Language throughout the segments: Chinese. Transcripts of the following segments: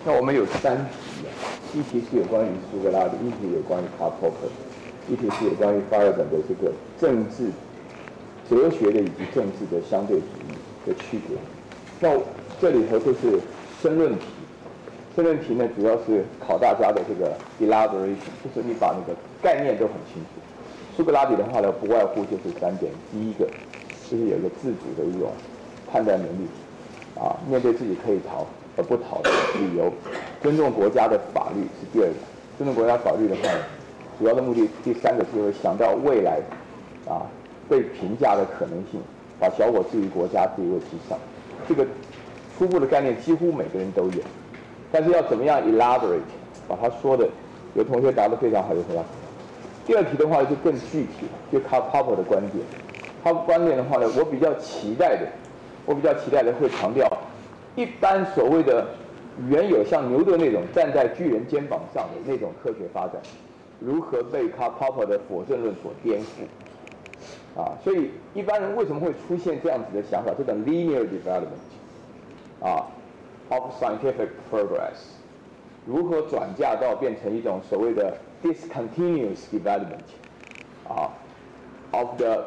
那我们有3题啊，一题是有关于苏格拉底，一题有关于Karl Popper，一题是有关于Feyerabend的这个政治、哲学的以及政治的相对主义的区别。那这里头就是申论题，申论题呢主要是考大家的这个 elaboration， 就是你把那个概念都很清楚。苏格拉底的话呢，不外乎就是3点，第一个就是有一个自主的一种判断能力，啊，面对自己可以逃而不逃的理由，尊重国家的法律是第2个，尊重国家法律的话呢，主要的目的第3个就是想到未来，啊，被评价的可能性，把小我置于国家地位之上，这个初步的概念几乎每个人都有，但是要怎么样 elaborate， 把他说的，有同学答得非常好，有同学。第2题的话就更具体了，就Karl Popper的观点。他观点的话呢，我比较期待的会强调，一般所谓的原有像牛顿那种站在巨人肩膀上的那种科学发展，如何被Karl Popper的否证论所颠覆。啊，所以一般人为什么会出现这样子的想法？这种 linear development， 啊 ，of scientific progress， 如何转嫁到变成一种所谓的 discontinuous development， 啊 ，of the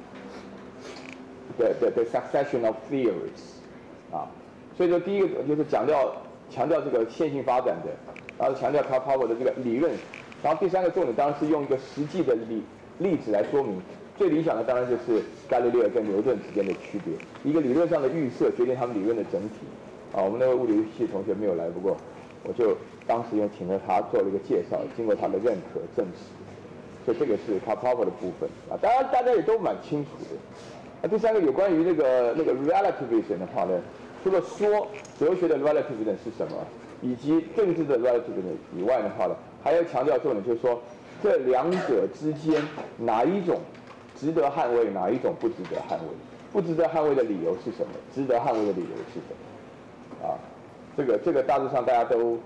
succession of theories， 啊，所以说第一个就是强调这个线性发展的，然后强调Karl Popper的这个理论，然后第3个重点当然是用一个实际的例子来说明。最理想的当然就是伽利略跟牛顿之间的区别，一个理论上的预设决定他们理论的整体。啊，我们那位物理系同学没有来，不过我就当时请了他做了一个介绍，经过他的认可证实，所以这个是Karl Popper的部分啊。当然大家也都蛮清楚的。那第3个有关于那个 relativism 的话呢，除了说哲学的 relativism 是什么，以及政治的 relativism 以外的话呢，还要强调重点就是说这2者之间哪一种值得捍卫，哪一种不值得捍卫？不值得捍卫的理由是什么？值得捍卫的理由是什么？啊，这个大致上大家都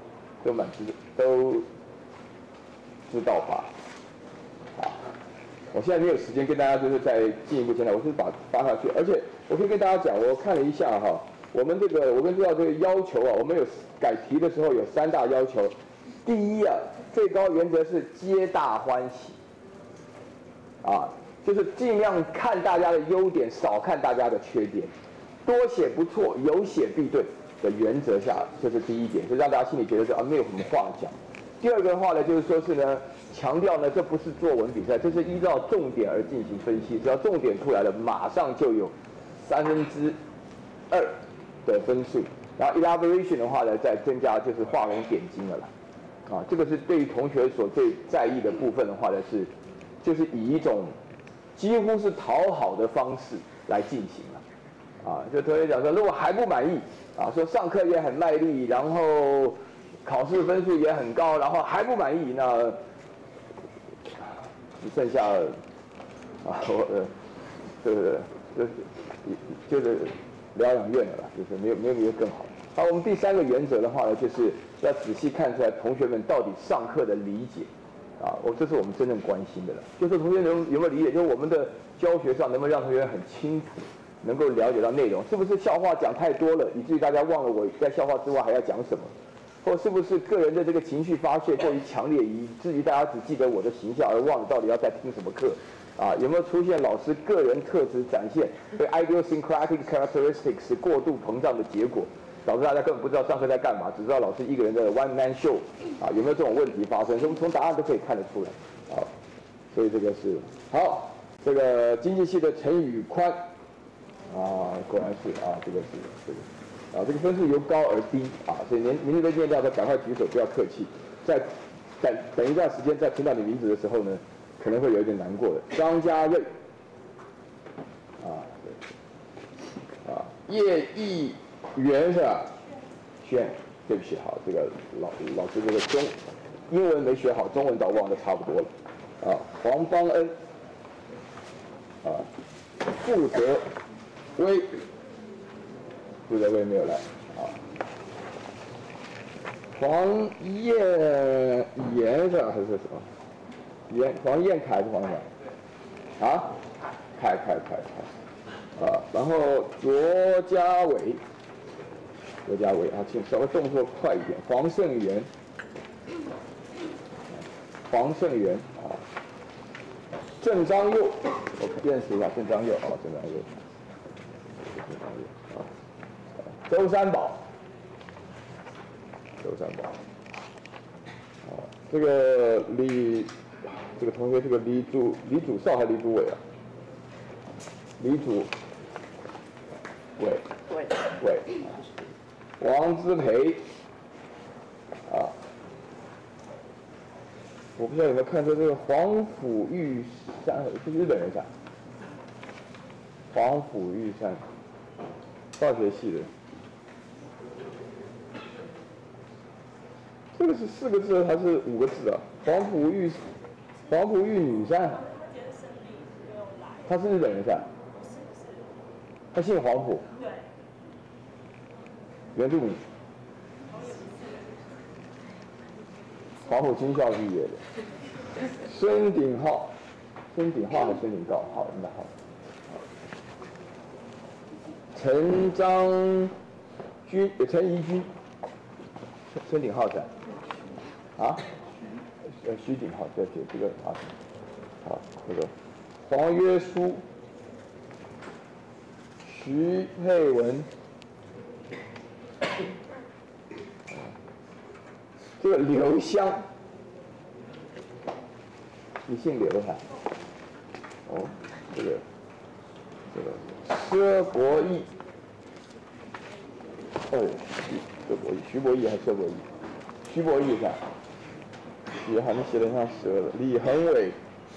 知道吧？啊，我现在没有时间跟大家就是再进一步介绍，我是把发下去，而且我可以跟大家讲，我看了一下哈，我们我跟知道这个要求啊，我们有改题的时候有3大要求，第一啊，最高原则是皆大欢喜，啊。就是尽量看大家的优点，少看大家的缺点，多写不错，有写必对的原则下，这是第1点，就让大家心里觉得没有什么话讲。第2个的话呢，就是说是呢，强调呢，这不是作文比赛，这是依照重点而进行分析，只要重点出来了，马上就有2/3的分数，然后 elaboration 的话呢，再增加就是画龙点睛了啦。啊，这个是对于同学所最在意的部分的话呢，就是以一种几乎是讨好的方式来进行了，啊，就同学讲说，如果还不满意，啊，说上课也很卖力，然后考试分数也很高，然后还不满意，那只剩下啊，就是疗养院了啦，就是没有更好。好，我们第3个原则的话呢，就是要仔细看出来同学们到底上课的理解。啊，这是我们真正关心的了，就是同学有没有理解，就是我们的教学上能不能让同学很清楚，能够了解到内容，是不是笑话讲太多了，以至于大家忘了我在笑话之外还要讲什么，或是不是个人的这个情绪发泄过于强烈，以至于大家只记得我的形象，而忘了到底要在听什么课，啊，有没有出现老师个人特质展现对 idiosyncratic characteristics 过度膨胀的结果？导致大家根本不知道上课在干嘛，只知道老师一个人的 one man show， 啊，有没有这种问题发生？所以我们从答案都可以看得出来，啊，所以这个是好，这个经济系的陈宇宽，啊，果然是啊，这个，啊，这个分数由高而低，啊，所以名字都念掉的，赶快举手，不要客气，等一段时间再听到你名字的时候呢，可能会有一点难过的。张家瑞，啊，对，啊，叶毅。袁是吧？轩，对不起，好，这个老师这个英文没学好，中文倒忘得差不多了。啊，黄邦恩，啊，傅德威没有来，啊，黄燕是吧？还是什么？黄燕凯是黄什么？啊，凯，啊，然后卓家伟。 刘家伟啊，请稍微动作快一点。黄胜元，啊，郑章佑，我认识一下郑章佑啊，郑章佑啊，周三宝，啊，这个这个同学这个李祖少还是李祖伟啊？李祖伟，王资培，啊，我不知道有没有看出这个黄甫玉山，是日本人噻？黄甫玉山，化学系的。这个是4个字还是5个字啊？黄甫玉女山，他是日本人噻？他姓黄甫，对，原住民，黄埔军校毕业的。孙鼎浩还是孙鼎镐？好，应该好。陈怡君，孙鼎浩噻？啊？徐鼎浩，对这个啊，好，这个黄约书。徐佩文，这个刘湘，你姓刘哈？哦，这个佘博义，哦，徐博义还是佘博义？徐博义噻，也还没写得像蛇了。李恒伟，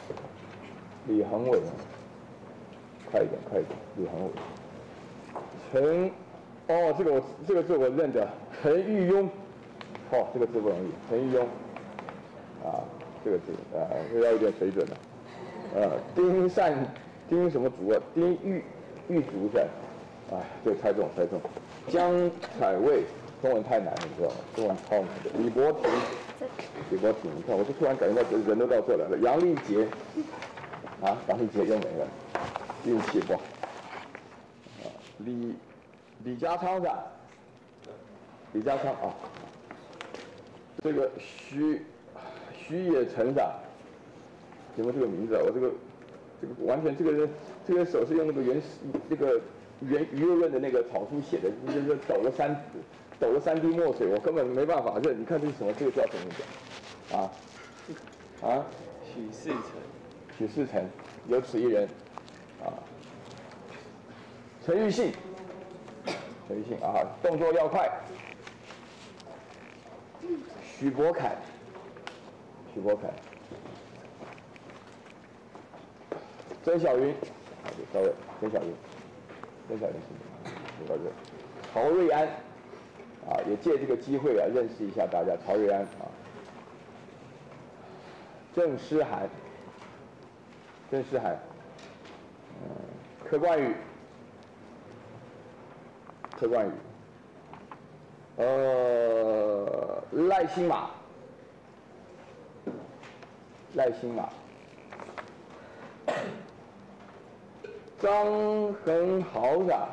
快一点，李恒伟。这个字我认得，陈玉庸，哦，这个字不容易，陈玉庸，啊，这个字啊，要有点水准了，丁什么竹啊，丁玉竹噻，哎，这猜中，江彩卫，中文太难了，你知道吗？中文超难的，李伯廷，你看，我就突然感觉到人都到这来了，杨丽杰，啊，杨丽杰又没了，运气不好。李家昌噻，李家昌啊，这个徐野成噻，有没有这个名字啊？我这个完全这个手是用那个圆鱼肉润的那个草书写的，就是抖了3滴墨水，我根本没办法认。你看这是什么？这个叫什么名字？啊？许世成，有此一人，啊。陈玉信啊，动作要快。许博凯，曾小云，稍微，曾小云是这个曹瑞安，啊，也借这个机会啊，认识一下大家。曹瑞安啊，郑诗涵，柯冠宇。赖新马，张恒豪的，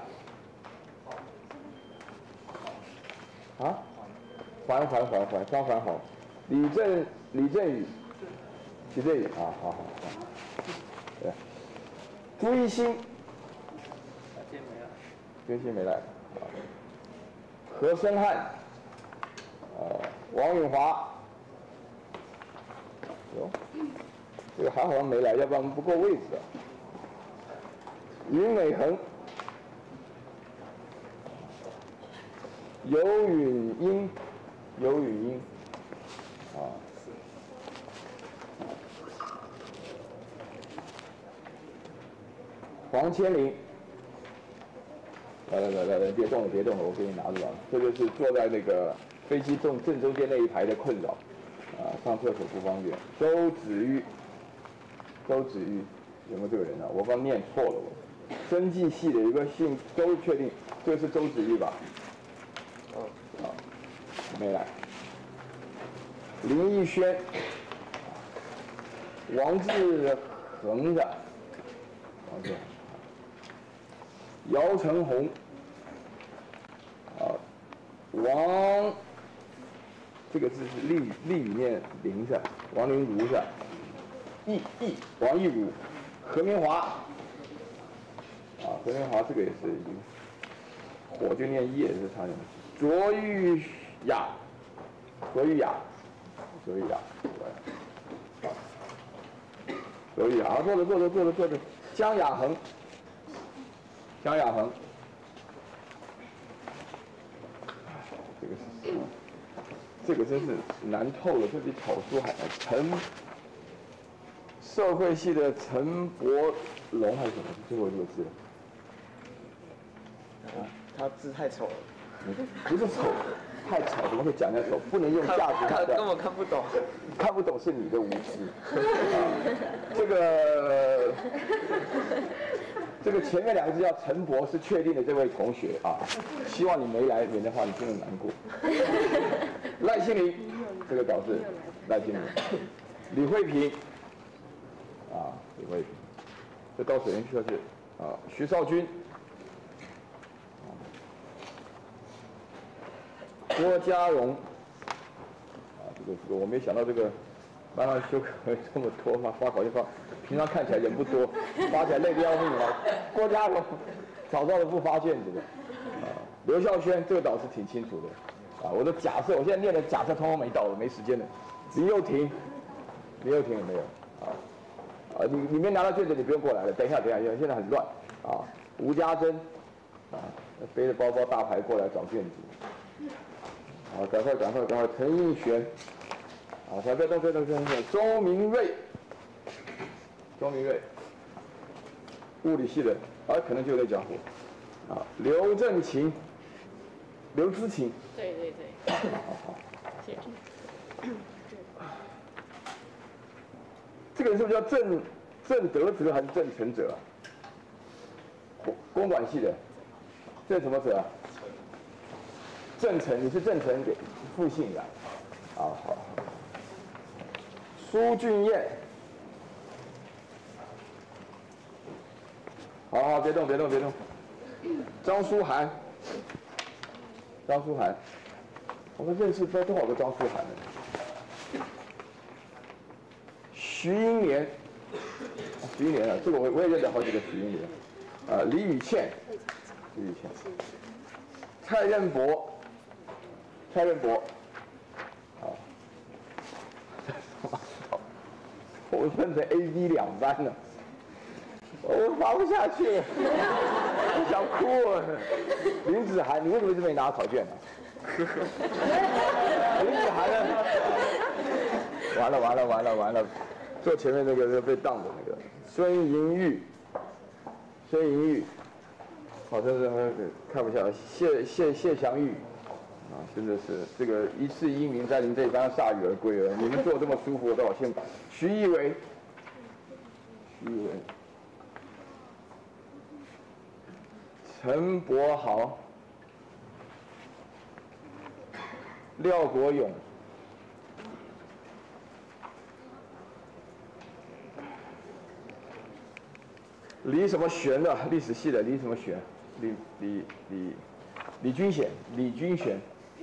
啊，张环豪，李振宇，啊，好，对，朱一新，没来。何生汉，王永华，这个还好像没来，要不然我们不够位置啊。林美恒，尤允英，啊，黄千灵。来，别动了，我给你拿着了。这就是坐在那个飞机正中间那一排的困扰，啊，上厕所不方便。周子瑜，有没有这个人啊？我刚念错了，生技系的一个姓周，确定这个是周子瑜吧？好，没来。林逸轩，王志恒的，姚成红，啊， 王，这个字是立里面林是吧？王林如是吧？王义儒，何明华，啊，何明华这个也是已经，火就念叶是差点。卓玉雅，卓玉雅，好，坐着，江雅恒，这个是什么？这个真是难透了，这比草书还难。社会系的陈伯龙还是什么？最后这个字？ 他字太丑了。 不是丑，太丑怎么会讲得丑？不能用价值判断。 根本看不懂。 看不懂是你的无知。这个前面两个字叫陈伯，是确定的这位同学啊。希望你没来，免得话你真的难过。赖心凌，这个导师赖心凌。李惠平，李惠平，这到水源需要是徐少军。郭家荣，这个我没想到这个班上修课这么多嘛，发考卷发，平常看起来人不多，发起来累得要命啊。郭家荣，早知道都不发现这个。刘孝轩这个导师挺清楚的，我的假设，我现在念的假设通通没到了，没时间了。林佑廷也没有，你没拿到卷子，你不用过来了，等一下，现在很乱啊。吴家珍，背着包包大牌过来找卷子。赶快！陈映璇，不要动，周明瑞，物理系的，可能就那家伙，刘志勤， 对， 好， 谢谢。 这个人是不是叫郑德哲还是郑成哲？公管系的，郑什么哲？郑成，你是郑成给复姓的，好。苏俊彦，好，别动。张书涵，我们认识多少个张书涵呢？徐英莲，这个我也认得好几个徐英莲，李宇倩，蔡任博，我分成 A、B 两班了，我发不下去了，我想哭了。林子涵，你为什么一直没拿考卷呢？林子涵呢？完了，坐前面那个被当的那个孙莹玉，好像是看不下来。谢祥玉。真的是这个一次英明在您这一班铩羽而归了。你们坐这么舒服，我都好羡慕。徐一伟，陈柏豪，廖国勇，李什么玄的，历史系的李什么玄，李君贤。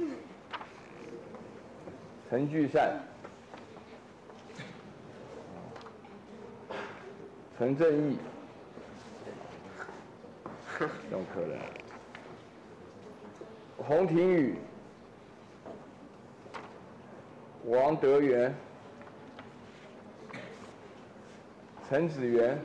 陈巨善，陈正义，用可能。洪庭宇，王德元，陈子元，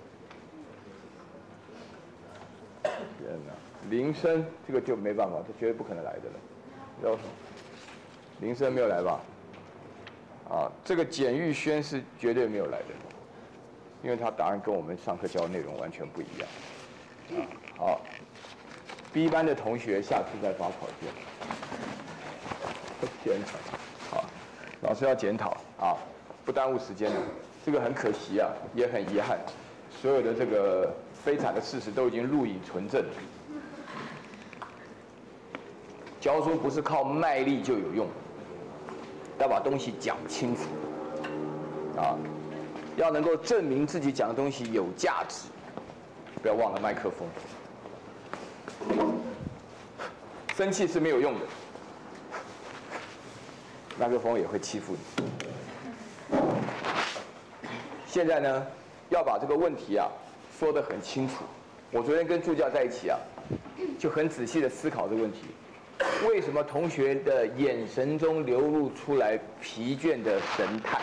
天哪，林森这个就没办法，这绝对不可能来的了。然后林森没有来吧？这个简玉轩是绝对没有来的，因为他答案跟我们上课教的内容完全不一样。好 ，B 班的同学下次再发考卷。天哪！好，老师要检讨不耽误时间了。这个很可惜也很遗憾，所有的这个悲惨的事实都已经录影存证。教书不是靠卖力就有用，要把东西讲清楚，要能够证明自己讲的东西有价值，不要忘了麦克风。生气是没有用的， 麦克风也会欺负你。现在呢，要把这个问题啊说得很清楚。我昨天跟助教在一起啊，就很仔细地思考这个问题：为什么同学的眼神中流露出来疲倦的神态？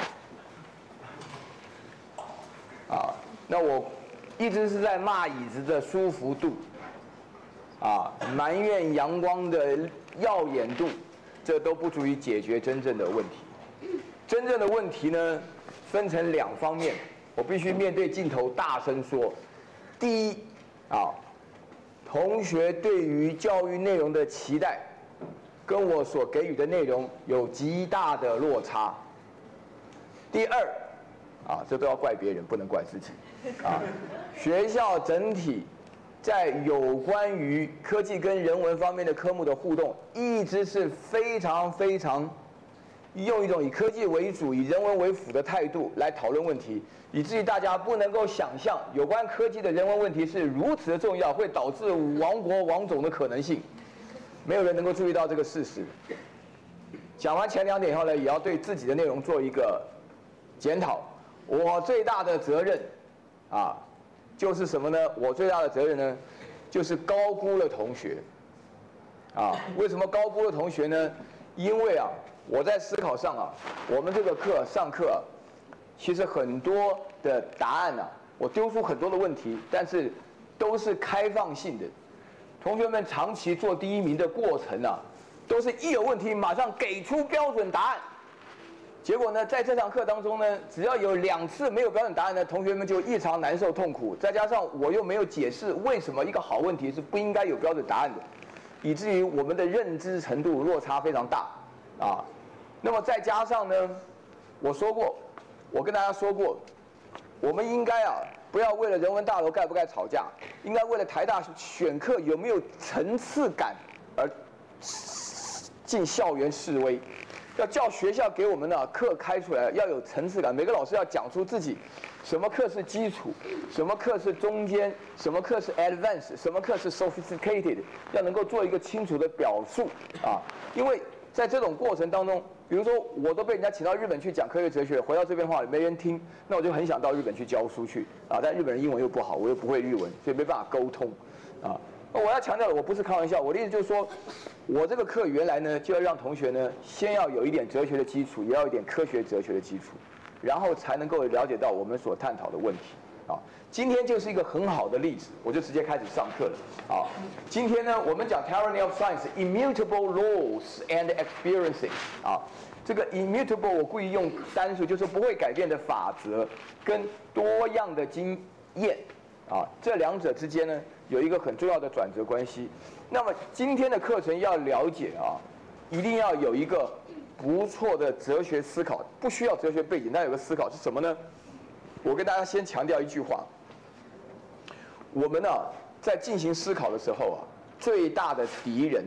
啊，那我一直是在骂椅子的舒服度，啊，埋怨阳光的耀眼度，这都不足以解决真正的问题。真正的问题呢，分成2方面，我必须面对镜头大声说：第一，啊，同学对于教育内容的期待，跟我所给予的内容有极大的落差。第二，啊，这都要怪别人，不能怪自己。啊，学校整体在有关于科技跟人文方面的科目的互动，一直是非常用一种以科技为主、以人文为辅的态度来讨论问题，以至于大家不能够想象有关科技的人文问题是如此的重要，会导致亡国亡种的可能性。没有人能够注意到这个事实。讲完前2点以后呢，也要对自己的内容做一个检讨。我最大的责任，啊，就是什么呢？我最大的责任呢，就是高估了同学。啊，为什么高估了同学呢？因为啊，我在思考上啊，我们这个课上课啊，其实很多的答案啊，我丢出很多的问题，但是都是开放性的。同学们长期做第1名的过程啊，都是一有问题马上给出标准答案。结果呢，在这堂课当中呢，只要有2次没有标准答案呢，同学们就异常难受痛苦。再加上我又没有解释为什么一个好问题是不应该有标准答案的，以至于我们的认知程度落差非常大啊。那么再加上呢，我跟大家说过，我们应该啊，不要为了人文大楼盖不盖吵架，应该为了台大选课有没有层次感而进校园示威。要叫学校给我们的课开出来，要有层次感。每个老师要讲出自己什么课是基础，什么课是中间，什么课是 advanced， 什么课是 sophisticated， 要能够做一个清楚的表述啊。因为在这种过程当中，比如说我都被人家请到日本去讲科学哲学，回到这边的话没人听，那我就很想到日本去教书去啊。但日本人英文又不好，我又不会日文，所以没办法沟通啊。我要强调的，我不是开玩笑，我的意思就是说，我这个课原来呢，就要让同学呢，先要有一点哲学的基础，也要有一点科学哲学的基础，然后才能够了解到我们所探讨的问题。啊，今天就是一个很好的例子，我就直接开始上课了。啊，今天呢，我们讲 Tyranny of Science, Immutable Laws and Experiences。啊，这个 immutable 我故意用单数，就是不会改变的法则，跟多样的经验。啊，这2者之间呢，有一个很重要的转折关系。那么今天的课程要了解啊，一定要有一个不错的哲学思考，不需要哲学背景，但有个思考是什么呢？我跟大家先强调一句话：我们呢，在进行思考的时候啊，最大的敌人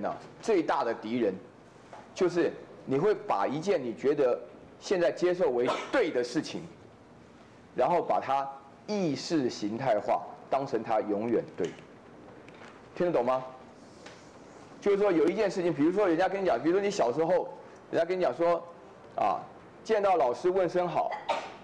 就是你会把一件你觉得现在接受为对的事情，然后把它意识形态化，当成它永远对。听得懂吗？就是说有一件事情，比如说人家跟你讲，比如说你小时候，人家跟你讲说，啊，见到老师问声好，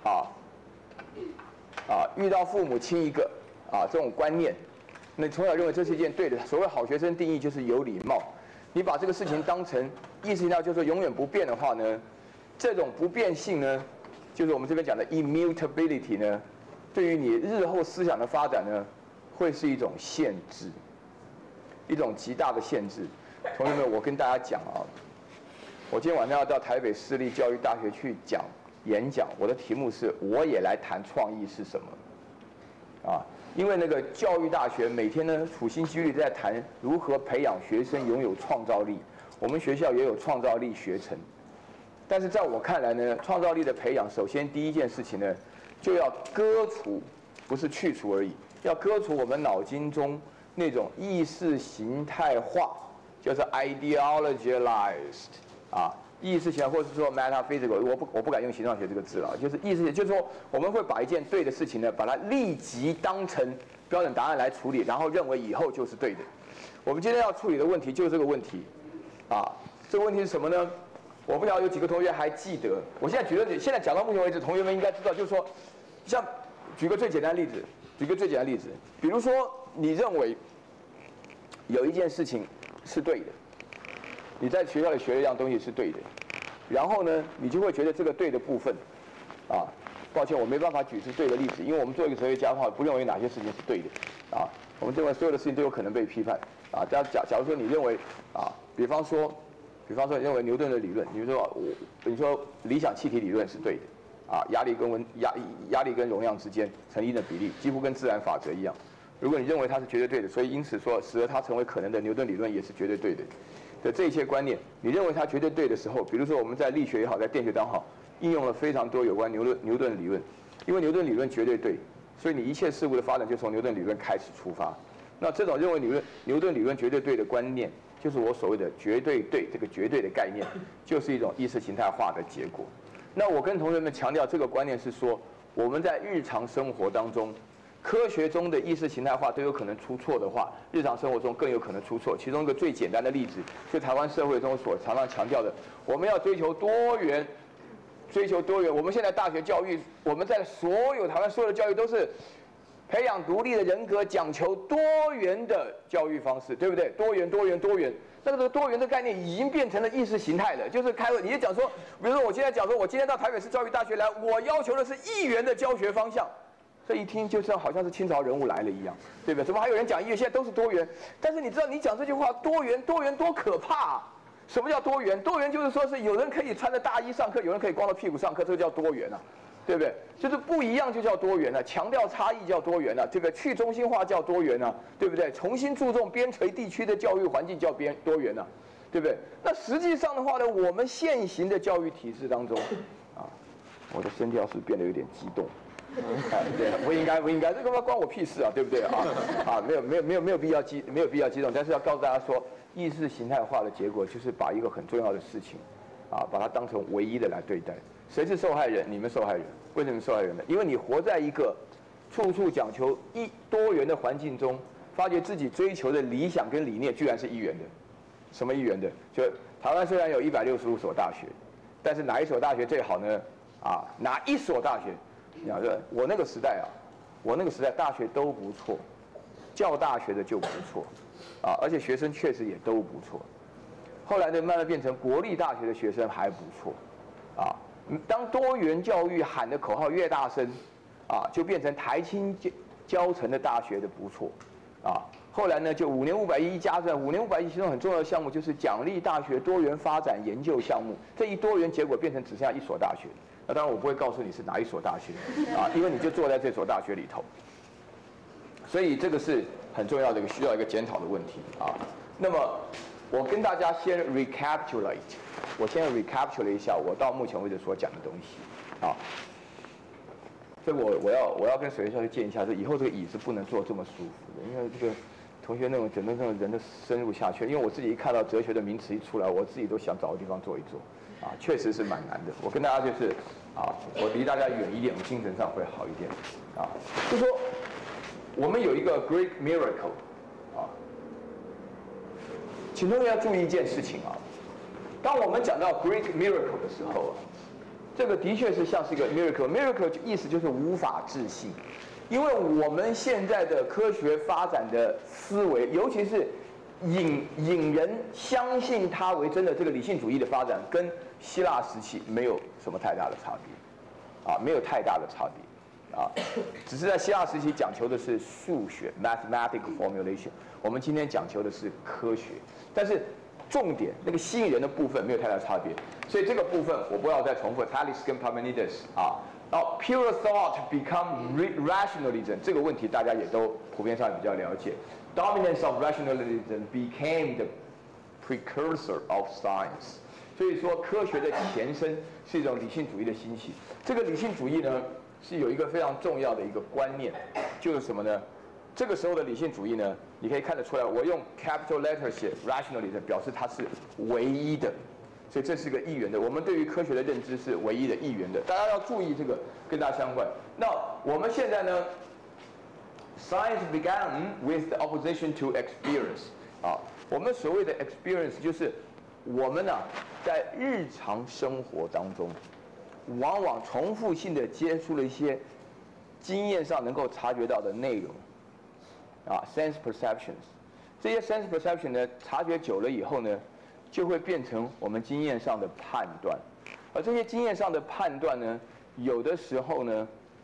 遇到父母亲一个，这种观念，那你从小认为这是一件对的。所谓好学生定义就是有礼貌。你把这个事情当成意识形态，就是永远不变的话呢，这种不变性呢，就是我们这边讲的 immutability 呢，对于你日后思想的发展呢，会是一种限制，一种极大的限制。同学们，我跟大家讲啊，我今天晚上要到台北市立教育大学去演讲，我的题目是我也来谈创意是什么，因为那个教育大学每天呢处心积虑在谈如何培养学生拥有创造力，我们学校也有创造力学程，但是在我看来呢，创造力的培养，首先第一件事情呢，就要割除，不是去除而已，要割除我们脑筋中那种意识形态化，就是 ideologized 意识形态，或者说 metaphysical， 我不敢用形上学这个字了，就是意识，就是说我们会把一件对的事情呢，把它立即当成标准答案来处理，然后认为以后就是对的。我们今天要处理的问题就是这个问题，这个问题是什么呢？ 我不晓得有几个同学还记得。我现在举个，现在讲到目前为止，同学们应该知道，就是说，像举个最简单的例子，比如说你认为有一件事情是对的，你在学校里学了一样东西是对的，然后呢，你就会觉得这个对的部分，啊，抱歉，我没办法举出对的例子，因为我们做一个哲学家的话，不认为哪些事情是对的，啊，我们认为所有的事情都有可能被批判，啊，假如说你认为，啊，比方说你认为牛顿的理论，你说理想气体理论是对的，啊，压力跟容量之间成因的比例几乎跟自然法则一样。如果你认为它是绝对对的，所以因此说使得它成为可能的牛顿理论也是绝对对的。的这一切观念，你认为它绝对对的时候，比如说我们在力学也好，在电学当好，应用了非常多有关牛顿理论，因为牛顿理论绝对对，所以你一切事物的发展就从牛顿理论开始出发。那这种认为牛顿理论绝对对的观念，就是我所谓的绝对对这个绝对的概念，就是一种意识形态化的结果。那我跟同学们强调这个观念是说，我们在日常生活当中，科学中的意识形态化都有可能出错的话，日常生活中更有可能出错。其中一个最简单的例子，就台湾社会中所常常强调的，我们要追求多元。我们现在大学教育，我们在台湾所有的教育都是培养独立的人格，讲求多元的教育方式，对不对？多元。那个多元的概念已经变成了意识形态了，就是你就讲说，比如说我今天讲说，我今天到台北市教育大学来，我要求的是1元的教学方向。这一听就像好像是清朝人物来了一样，对不对？怎么还有人讲1元？现在都是多元。但是你知道，你讲这句话，多元多可怕啊！什么叫多元？多元就是说是有人可以穿着大衣上课，有人可以光着屁股上课，这个叫多元啊，对不对？就是不一样就叫多元啊，强调差异叫多元啊，这个去中心化叫多元啊，对不对？重新注重边陲地区的教育环境叫多元啊，对不对？那实际上的话呢，我们现行的教育体制当中，啊，我的声调是变得有点激动。对，不应该，这个关我屁事啊，对不对啊？没有必要激动，但是要告诉大家说，意识形态化的结果就是把一个很重要的事情，啊，把它当成唯一的来对待。谁是受害人？你们受害人。为什么受害人呢？因为你活在一个处处讲求多元的环境中，发觉自己追求的理想跟理念居然是1元的。什么1元的？就台湾虽然有165所大学，但是哪一所大学最好呢？啊，哪一所大学？我那个时代大学都不错，教大学的就不错，啊，而且学生确实也都不错。后来呢，慢慢变成国立大学的学生还不错，啊，当多元教育喊的口号越大声，啊，就变成台清交成的大学的不错，啊，后来呢就5年510加上5年510其中很重要的项目就是奖励大学多元发展研究项目，这一多元结果变成只剩下1所大学。那当然我不会告诉你是哪一所大学啊，因为你就坐在这所大学里头，所以这个是很重要的需要一个检讨的问题啊。那么我跟大家先 recapitulate， 我先 recapitulate 一下我到目前为止所讲的东西啊。这个我要跟水月校去建一下，就以后这个椅子不能坐这么舒服的，因为这个同学整个人都深入下去，因为我自己一看到哲学的名词一出来，我自己都想找个地方坐一坐。啊，确实是蛮难的。我跟大家就是，啊，我离大家远一点，我精神上会好一点。啊，就说我们有一个 Greek miracle， 啊，请同学要注意一件事情啊，当我们讲到 Greek miracle 的时候啊，这个的确是像是一个 miracle 意思就是无法置信，因为我们现在的科学发展的思维，尤其是引人相信它为真的这个理性主义的发展，跟希腊时期没有什么太大的差别，啊，没有太大的差别，啊，只是在希腊时期讲求的是数学 （mathematical formulation）， 我们今天讲求的是科学，但是重点那个吸引人的部分没有太大差别，所以这个部分我不要再重复 Thales 跟 Parmenides 啊。然后 pure thought become rationalism 这个问题大家也都普遍上比较了解。Dominance of rationalism became the precursor of science。所以说，科学的前身是一种理性主义的兴起。这个理性主义呢，是有一个非常重要的一个观念，就是什么呢？这个时候的理性主义呢，你可以看得出来，我用 capital letter 写 rationalism 表示它是唯一的。所以这是个一元的，我们对于科学的认知是唯一的一元的，大家要注意这个跟大家相关。那我们现在呢 ，Science began with the opposition to experience 啊，我们所谓的 experience 就是我们呢在日常生活当中，往往重复性的接触了一些经验上能够察觉到的内容，sense perceptions， 这些 sense perception 呢，察觉久了以后呢，就会变成我们经验上的判断，而这些经验上的判断呢，有的时候呢，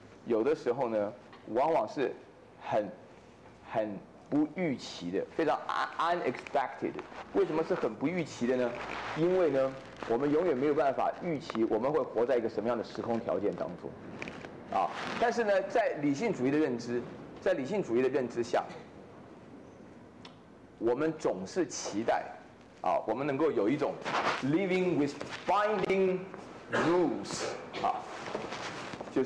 往往是很不预期的，非常 unexpected。为什么是很不预期的呢？因为呢，我们永远没有办法预期我们会活在一个什么样的时空条件当中，但是呢，在理性主义的认知下，我们总是期待，我们能够有一种 living with binding rules， 就是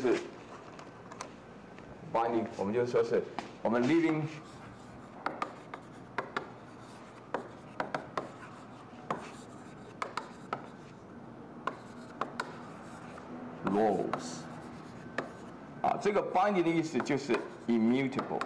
binding， 我们就是说是我们 living laws， 这个 binding 的意思就是 immutable。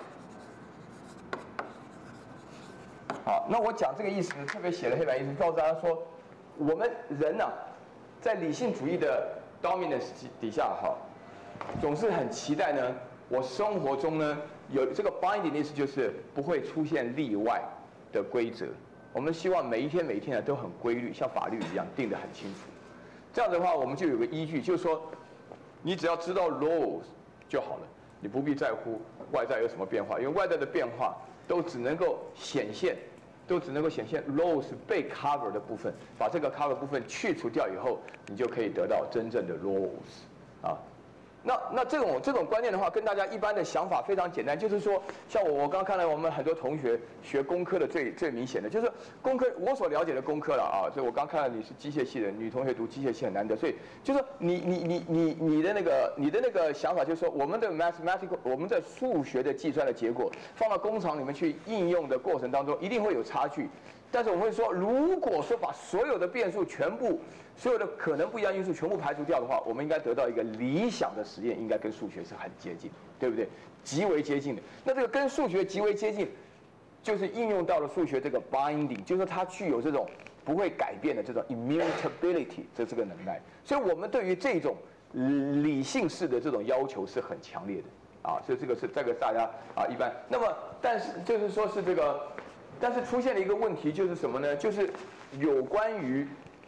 那我讲这个意思，特别写了黑板意思，告诉大家说，我们人在理性主义的 dominance 底下，总是很期待呢，我生活中呢有这个 binding 的意思就是不会出现例外的规则。我们希望每一天呢都很规律，像法律一样定得很清楚。这样的话，我们就有个依据，就是说，你只要知道 laws 就好了，你不必在乎外在有什么变化，因为外在的变化都只能够显现 laws 被 cover 的部分，把这个 cover 部分去除掉以后，你就可以得到真正的 laws。那这种观念的话，跟大家一般的想法非常简单，就是说，像我刚看到我们很多同学学工科的最明显的，就是工科我所了解的工科了所以我刚看到你是机械系的女同学读机械系很难得，所以就是说你的那个想法就是说，我们的 mathematical 我们的数学的计算的结果放到工厂里面去应用的过程当中，一定会有差距。但是我们会说，如果说把所有的变数所有的可能不一样因素全部排除掉的话，我们应该得到一个理想的实验，应该跟数学是很接近，对不对？极为接近的。那这个跟数学极为接近，就是应用到了数学这个 binding， 就是它具有这种不会改变的这种 immutability 这个能耐。所以我们对于这种理性式的这种要求是很强烈的所以这个大家一般。那么但是就是说是这个。但是出现了一个问题，就是什么呢？就是有关于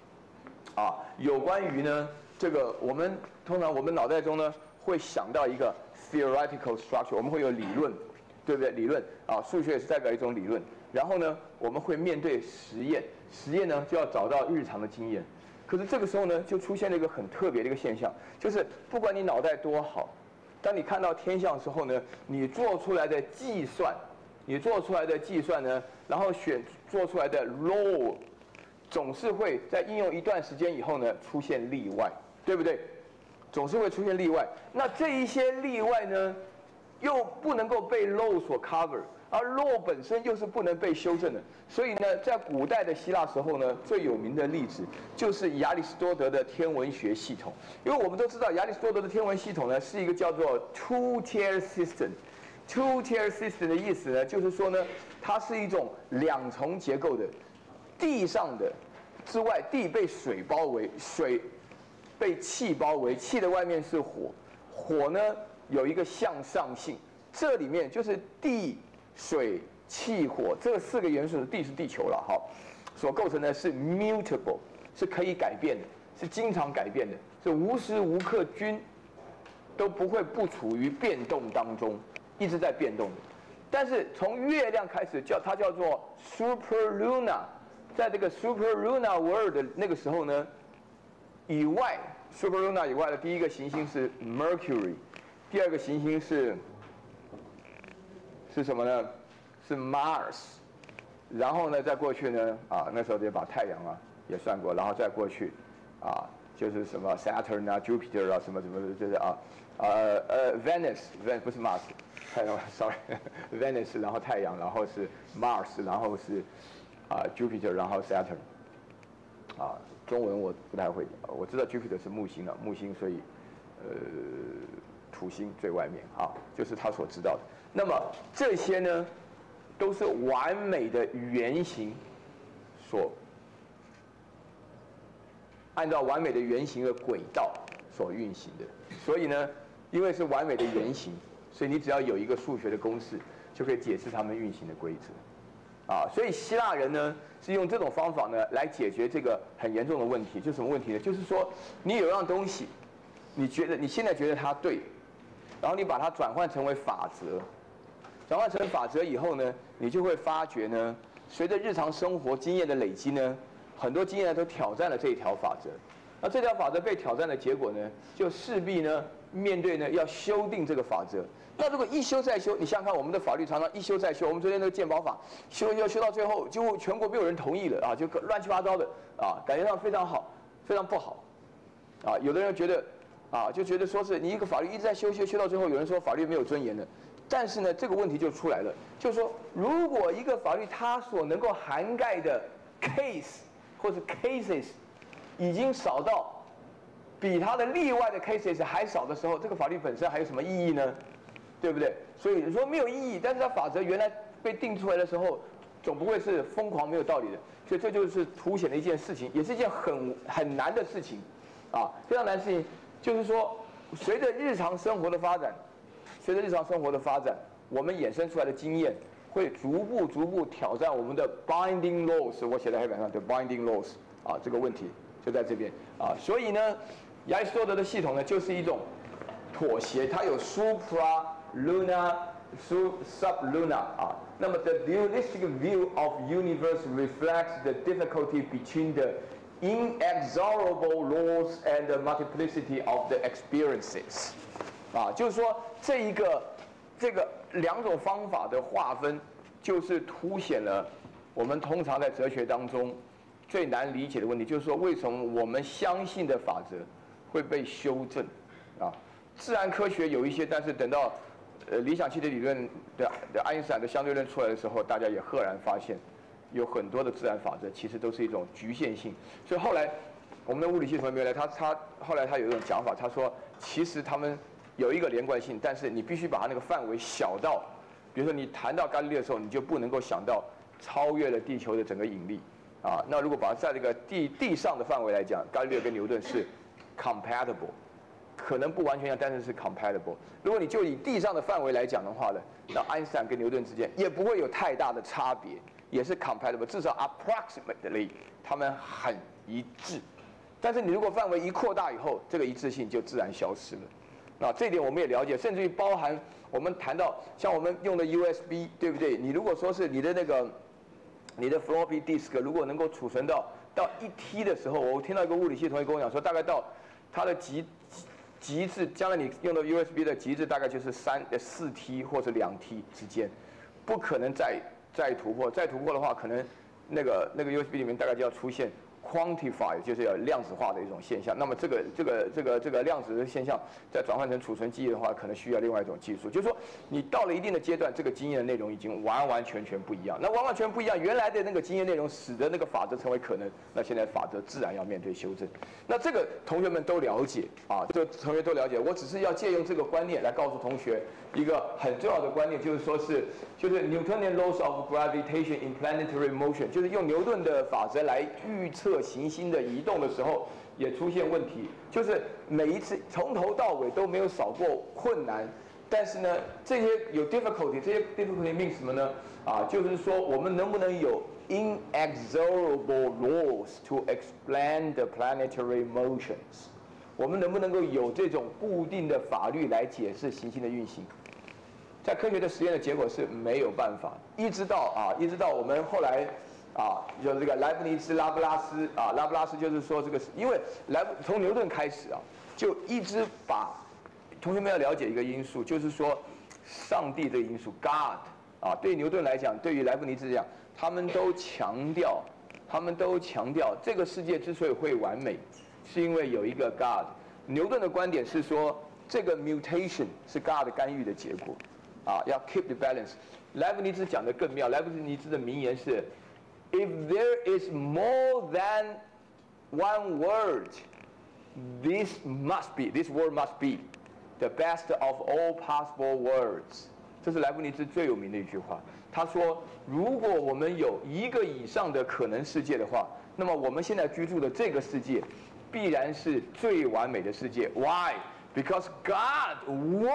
呢，这个通常我们脑袋中呢会想到一个 theoretical structure， 我们会有理论，对不对？理论数学也是代表一种理论。然后呢，我们会面对实验呢就要找到日常的经验。可是这个时候呢，就出现了一个很特别的一个现象，就是不管你脑袋多好，当你看到天象的时候呢，你做出来的计算呢，然后做出来的 law， 总是会在应用一段时间以后呢出现例外，对不对？总是会出现例外。那这一些例外呢，又不能够被 law 所 cover， 而 law 本身又是不能被修正的。所以呢，在古代的希腊时候呢，最有名的例子就是亚里士多德的天文学系统。因为我们都知道，亚里士多德的天文系统呢是一个叫做 two-tier system。two-tier system 的意思呢，就是说呢，它是一种两重结构的，地上的之外，地被水包围，水被气包围，气的外面是火，火呢有一个向上性，这里面就是地、水、气、火这四个元素的地是地球了所构成的是 mutable， 是可以改变的，是经常改变的，是无时无刻均都不会不处于变动当中。一直在变动的，但是从月亮开始它叫做 superluna， 在这个 superluna world 的那个时候呢，以外 superluna 以外的第一个行星是 Mercury， 第二个行星是什么呢？是 Mars， 然后呢再过去呢那时候得把太阳也算过，然后再过去就是什么 Saturn Jupiter 什么就是Venus 不是 Mars。太阳 ，sorry，Venus， 然后太阳，然后是 Mars， 然后是Jupiter， 然后 Saturn， 中文我不太会，我知道 Jupiter 是木星了，木星，所以土星最外面就是他所知道的。那么这些呢，都是完美的原型所按照完美的圆形的轨道所运行的。所以呢，因为是完美的圆形，所以你只要有一个数学的公式，就可以解释它们运行的规则。所以希腊人呢是用这种方法呢来解决这个很严重的问题，就是什么问题呢？就是说你有样东西，你现在觉得它对，然后你把它转换成为法则，转换成法则以后呢，你就会发觉呢，随着日常生活经验的累积呢，很多经验都挑战了这一条法则。那这条法则被挑战的结果呢，就势必呢面对呢要修订这个法则。那如果一修再修，你想想看，我们的法律常常一修再修。我们昨天那个健保法修到最后，几乎全国没有人同意了就乱七八糟的感觉上非常好，非常不好有的人觉得就觉得说是你一个法律一直在修到最后，有人说法律没有尊严的。但是呢，这个问题就出来了，就是说，如果一个法律它所能够涵盖的 case 或者 cases 已经少到比它的例外的 cases 还少的时候，这个法律本身还有什么意义呢？对不对？所以说没有意义，但是它法则原来被定出来的时候，总不会是疯狂没有道理的。所以这就是凸显了一件事情，也是一件很难的事情非常难的事情，就是说，随着日常生活的发展，我们衍生出来的经验会逐步挑战我们的 binding laws。我写在黑板上的 binding laws 这个问题就在这边所以呢，亚里士多德的系统呢就是一种妥协，它有 supra、lunar、subluna 那么 the dualistic view of universe reflects the difficulty between the inexorable laws and the multiplicity of the experiences。就是说这个两种方法的划分，就是凸显了我们通常在哲学当中最难理解的问题，就是说为什么我们相信的法则会被修正自然科学有一些，但是等到理想气体理论的爱因斯坦的相对论出来的时候，大家也赫然发现，有很多的自然法则其实都是一种局限性。所以后来我们的物理系同学没有来，他后来他有一种讲法，他说其实他们有一个连贯性，但是你必须把它那个范围小到，比如说你谈到伽利略的时候，你就不能够想到超越了地球的整个引力那如果把它在这个地上的范围来讲，伽利略跟牛顿是 compatible。可能不完全一样，但是 compatible。如果你就以地上的范围来讲的话呢，那爱因斯坦跟牛顿之间也不会有太大的差别，也是 compatible， 至少 approximately 他们很一致。但是你如果范围一扩大以后，这个一致性就自然消失了。这一点我们也了解，甚至于包含我们谈到像我们用的 USB， 对不对？你如果说是你的floppy disk 如果能够储存到1T 的时候，我听到一个物理系同学跟我讲说，大概到它的极致，将来你用的 USB 的极致大概就是4T 或者2T 之间，不可能再突破。再突破的话，可能那个 USB 里面大概就要出现 quantify， 就是要量子化的一种现象。那么这个量子的现象再转换成储存记忆的话，可能需要另外一种技术。就是说，你到了一定的阶段，这个经验的内容已经完全不一样。那完全不一样，原来的那个经验内容使得那个法则成为可能，那现在法则自然要面对修正。那这个同学们都了解这个同学都了解。我只是要借用这个观念来告诉同学一个很重要的观念，就是说就是 Newtonian laws of gravitation in planetary motion， 就是用牛顿的法则来预测行星的移动的时候也出现问题，就是每一次从头到尾都没有少过困难。但是呢，这些有 difficulty， 这些 difficulty means 什么呢？就是说我们能不能有 inexorable laws to explain the planetary motions？ 我们能不能够有这种固定的法律来解释行星的运行？在科学的实验的结果是没有办法，一直到我们后来就是这个莱布尼兹、拉布拉斯拉布拉斯就是说这个，因为从牛顿开始就一直把同学们要了解一个因素，就是说上帝这个因素 God 对牛顿来讲，对于莱布尼兹来讲，他们都强调这个世界之所以会完美，是因为有一个 God。牛顿的观点是说，这个 mutation 是 God 干预的结果要 keep the balance。莱布尼兹讲的更妙，莱布尼兹的名言是 If there is more than one word, this word must be the best of all possible words。这是莱布尼兹最有名的一句话。他说，如果我们有一个以上的可能世界的话，那么我们现在居住的这个世界必然是最完美的世界。Why? Because God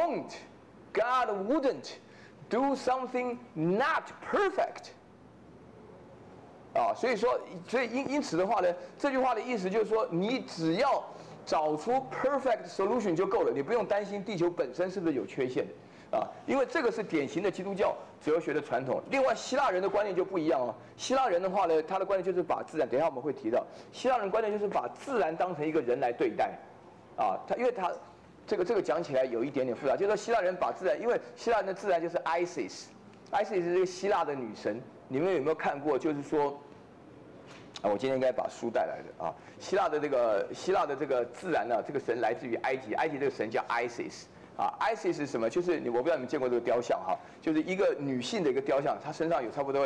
wouldn't do something not perfect. 啊，所以因此的话呢，这句话的意思就是说，你只要找出 perfect solution 就够了，你不用担心地球本身是不是有缺陷的啊，因为这个是典型的基督教哲学的传统。另外，希腊人的观念就不一样哦。希腊人的话呢，他的观念就是把自然，等一下我们会提到，希腊人观念就是把自然当成一个人来对待，啊，因为他这个讲起来有一点点复杂，就是说希腊人把自然，因为希腊人的自然就是 Isis 是这个希腊的女神。你们有没有看过？就是说，啊，我今天应该把书带来的啊。希腊的这个自然呢，这个神来自于埃及，埃及这个神叫 Isis 啊。Isis 是什么？就是我不知道你们见过这个雕像哈，就是一个女性的一个雕像，她身上有差不多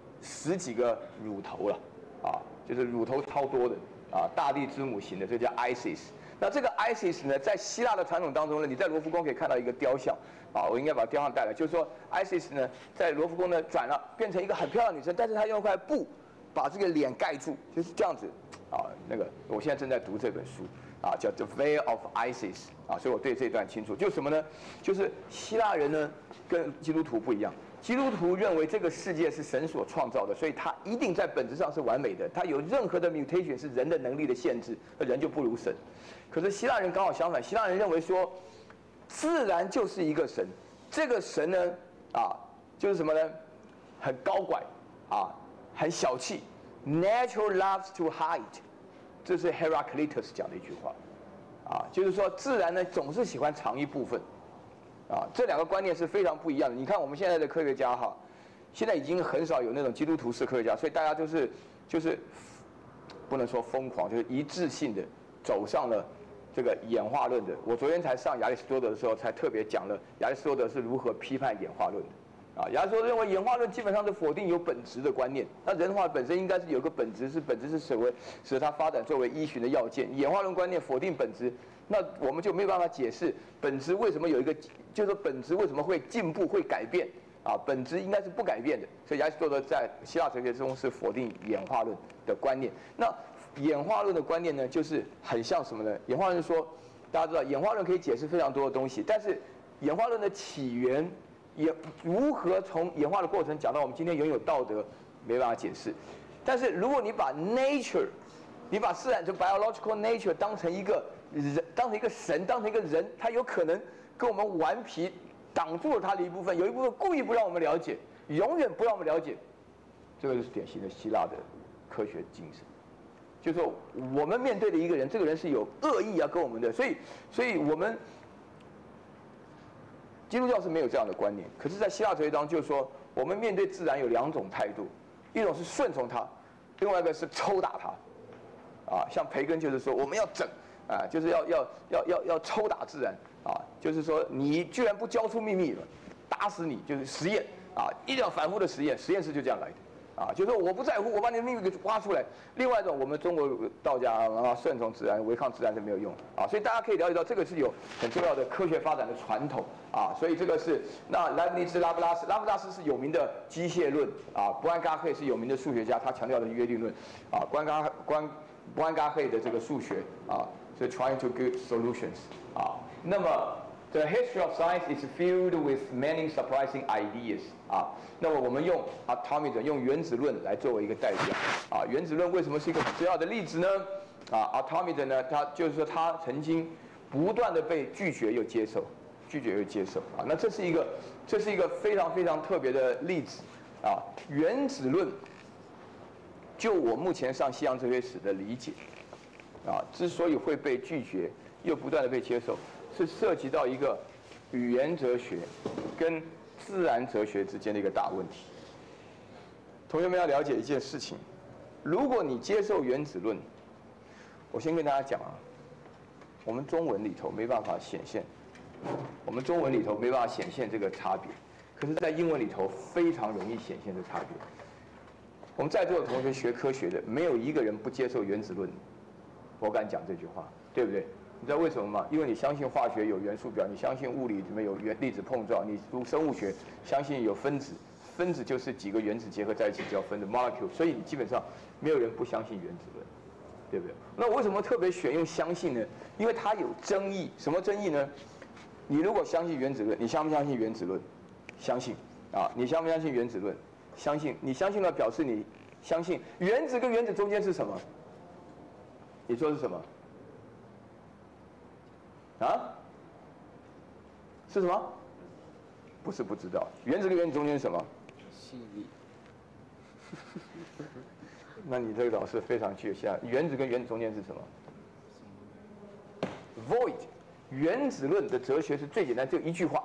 10几个乳头了啊，就是乳头超多的啊，大地之母型的，这叫 Isis。那这个 Isis 呢，在希腊的传统当中呢，你在罗浮宫可以看到一个雕像啊，我应该把雕像带来，就是说 Isis 呢，在罗浮宫呢转了，变成一个很漂亮的女生，但是她用一块布把这个脸盖住，就是这样子啊。那个我现在正在读这本书啊，叫 The Veil of Isis 啊，所以我对这一段清楚。就是什么呢？就是希腊人呢跟基督徒不一样。基督徒认为这个世界是神所创造的，所以它一定在本质上是完美的。它有任何的 mutation 是人的能力的限制，人就不如神。可是希腊人刚好相反，希腊人认为说，自然就是一个神，这个神呢，啊，就是什么呢？很高拐，啊，很小气 ，Nature loves to hide， 这是 Heraclitus 讲的一句话，啊，就是说自然呢总是喜欢藏一部分。啊，这两个观念是非常不一样的。你看我们现在的科学家哈，现在已经很少有那种基督徒式科学家，所以大家就是不能说疯狂，就是一致性的走上了这个演化论的。我昨天才上亚里士多德的时候，才特别讲了亚里士多德是如何批判演化论的。啊，亚里士多德认为演化论基本上是否定有本质的观念，那人的话本身应该是有个本质是使它发展作为依循的要件。演化论观念否定本质。那我们就没有办法解释本质为什么有一个，就是本质为什么会进步会改变啊？本质应该是不改变的。所以亚里士多德在希腊哲学中是否定演化论的观念。那演化论的观念呢，就是很像什么呢？演化论说，大家知道演化论可以解释非常多的东西，但是演化论的起源也如何从演化的过程讲到我们今天拥有道德，没办法解释。但是如果你把 nature， 你把自然就 biological nature 当成一个人，当成一个神，当成一个人，他有可能跟我们顽皮，挡住了他的一部分，有一部分故意不让我们了解，永远不让我们了解。这个就是典型的希腊的科学精神，就是说我们面对的一个人，这个人是有恶意要跟我们的，所以我们基督教是没有这样的观念。可是，在希腊哲学当中，就是说我们面对自然有2种态度，一种是顺从它，另外一个是抽打它。啊，像培根就是说我们要整。啊，就是要抽打自然啊，就是说你居然不交出秘密了，打死你，就是实验啊，一定要反复的实验，实验室就这样来的啊，就是说我不在乎，我把你的秘密给挖出来。另外一种，我们中国道家啊，顺从自然，违抗自然是没有用啊，所以大家可以了解到这个是有很重要的科学发展的传统啊，所以这个是那莱布尼兹、拉布拉斯是有名的机械论啊，布安加赫是有名的数学家，他强调的约定论啊，布安加赫的这个数学啊。So trying to give solutions 啊，那么 the history of science is filled with many surprising ideas 啊，那么我们用 atomism 用原子论来作为一个代表啊，原子论为什么是一个很重要的例子呢？啊 ，atomism 呢，它就是说它曾经不断的被拒绝又接受，拒绝又接受啊，那这是一个非常非常特别的例子啊，原子论就我目前上西洋哲学史的理解。啊，之所以会被拒绝，又不断的被接受，是涉及到一个语言哲学跟自然哲学之间的一个大问题。同学们要了解一件事情，如果你接受原子论，我先跟大家讲啊，我们中文里头没办法显现，这个差别，可是在英文里头非常容易显现这差别。我们在座的同学学科学的，没有一个人不接受原子论。我敢讲这句话，对不对？你知道为什么吗？因为你相信化学有元素表，你相信物理里面有粒子碰撞，你读生物学相信有分子，分子就是几个原子结合在一起叫分子 molecule， 所以你基本上没有人不相信原子论。 对不对？那我为什么特别选用相信呢？因为它有争议。什么争议呢？你如果相信原子论，你相不相信原子论？相信啊！你相不相信原子论？相信。你相信了，表示你相信原子跟原子中间是什么？你说是什么？啊？是什么？不是不知道。原子跟原子中间是什么？ 吸引力。 那你这个老师非常具有想象。原子跟原子中间是什么 ？Void。原子论的哲学是最简单，就一句话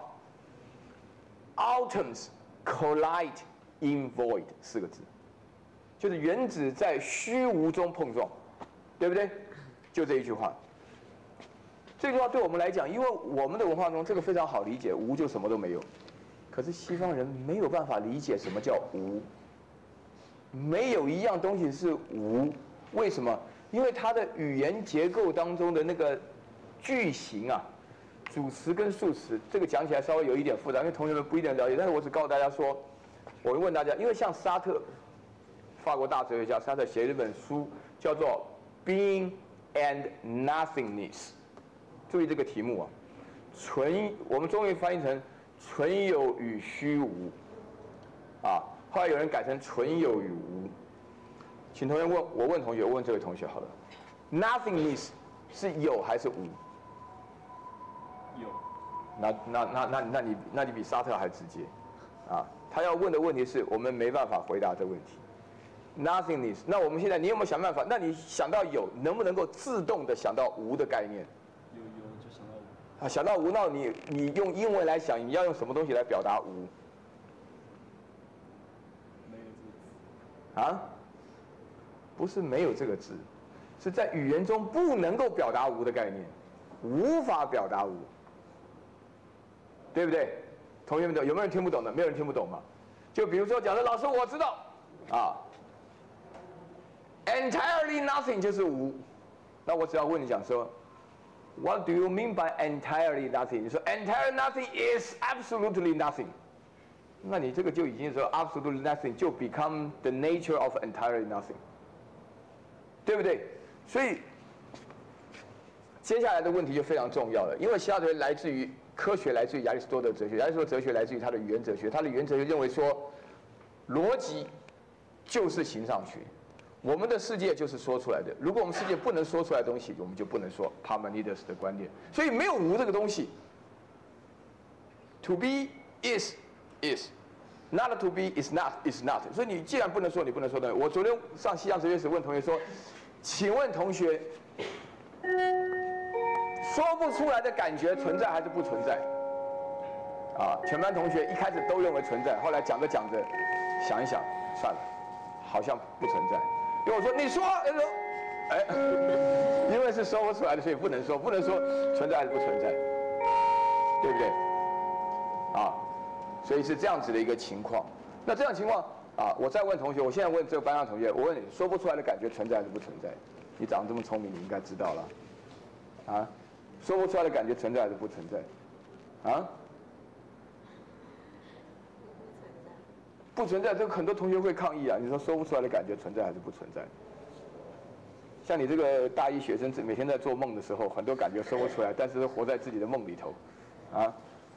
：Atoms collide in void， 4个字，就是原子在虚无中碰撞，对不对？就这一句话。这句话对我们来讲，因为我们的文化中这个非常好理解，无就什么都没有。可是西方人没有办法理解什么叫无，没有一样东西是无。为什么？因为它的语言结构当中的那个句型啊，主词跟副词，这个讲起来稍微有一点复杂，因为同学们不一定了解。但是我只告诉大家说，我会问大家，因为像沙特，法国大哲学家沙特写了一本书，叫做《Being and Nothingness》。注意这个题目啊，我们中文翻译成存有与虚无，啊，后来有人改成存有与无。请同学我问同学，我问这位同学好了 ，nothingness 是有还是无？ 有。 那你比沙特还直接，啊，他要问的问题是我们没办法回答这个问题。nothingness， 那我们现在你有没有想办法？那你想到有，能不能够自动的想到无的概念？ 有就想到无。 啊，想到无，那你用英文来想，你要用什么东西来表达无？ 没有这个字。 啊？不是没有这个字，是在语言中不能够表达无的概念，无法表达无，对不对？同学们有没有人听不懂的？没有人听不懂吗？就比如说，讲的老师我知道，啊 ，entirely nothing 就是无，那我只要问你讲说 ，What do you mean by entirely nothing？ 你说 entirely nothing is absolutely nothing， 那你这个就已经说 absolutely nothing 就 become the nature of entirely nothing。对不对？所以接下来的问题就非常重要了，因为希腊哲学来自于科学，来自于亚里士多德哲学，亚里士多德哲学来自于他的语言哲学，他的语言哲学认为说，逻辑就是形上学，我们的世界就是说出来的，如果我们世界不能说出来的东西，我们就不能说 Parmenides 的观点，所以没有无这个东西 ，to be is，not to be is not， 所以你既然不能说，你不能说的。我昨天上西洋哲学史问同学说，请问同学，说不出来的感觉存在还是不存在？啊，全班同学一开始都认为存在，后来讲着讲着，想一想，算了，好像不存在。因为我说你说，因为是说不出来的，所以不能说，不能说存在还是不存在，对不对？啊。所以是这样子的一个情况。那这样情况啊，我再问同学，我现在问这个班上同学，我问你，说不出来的感觉存在还是不存在？你长得这么聪明，你应该知道了。啊，说不出来的感觉存在还是不存在？啊？不存在，这个很多同学会抗议啊。你说说不出来的感觉存在还是不存在？像你这个大一学生，每天在做梦的时候，很多感觉说不出来，但是活在自己的梦里头，啊？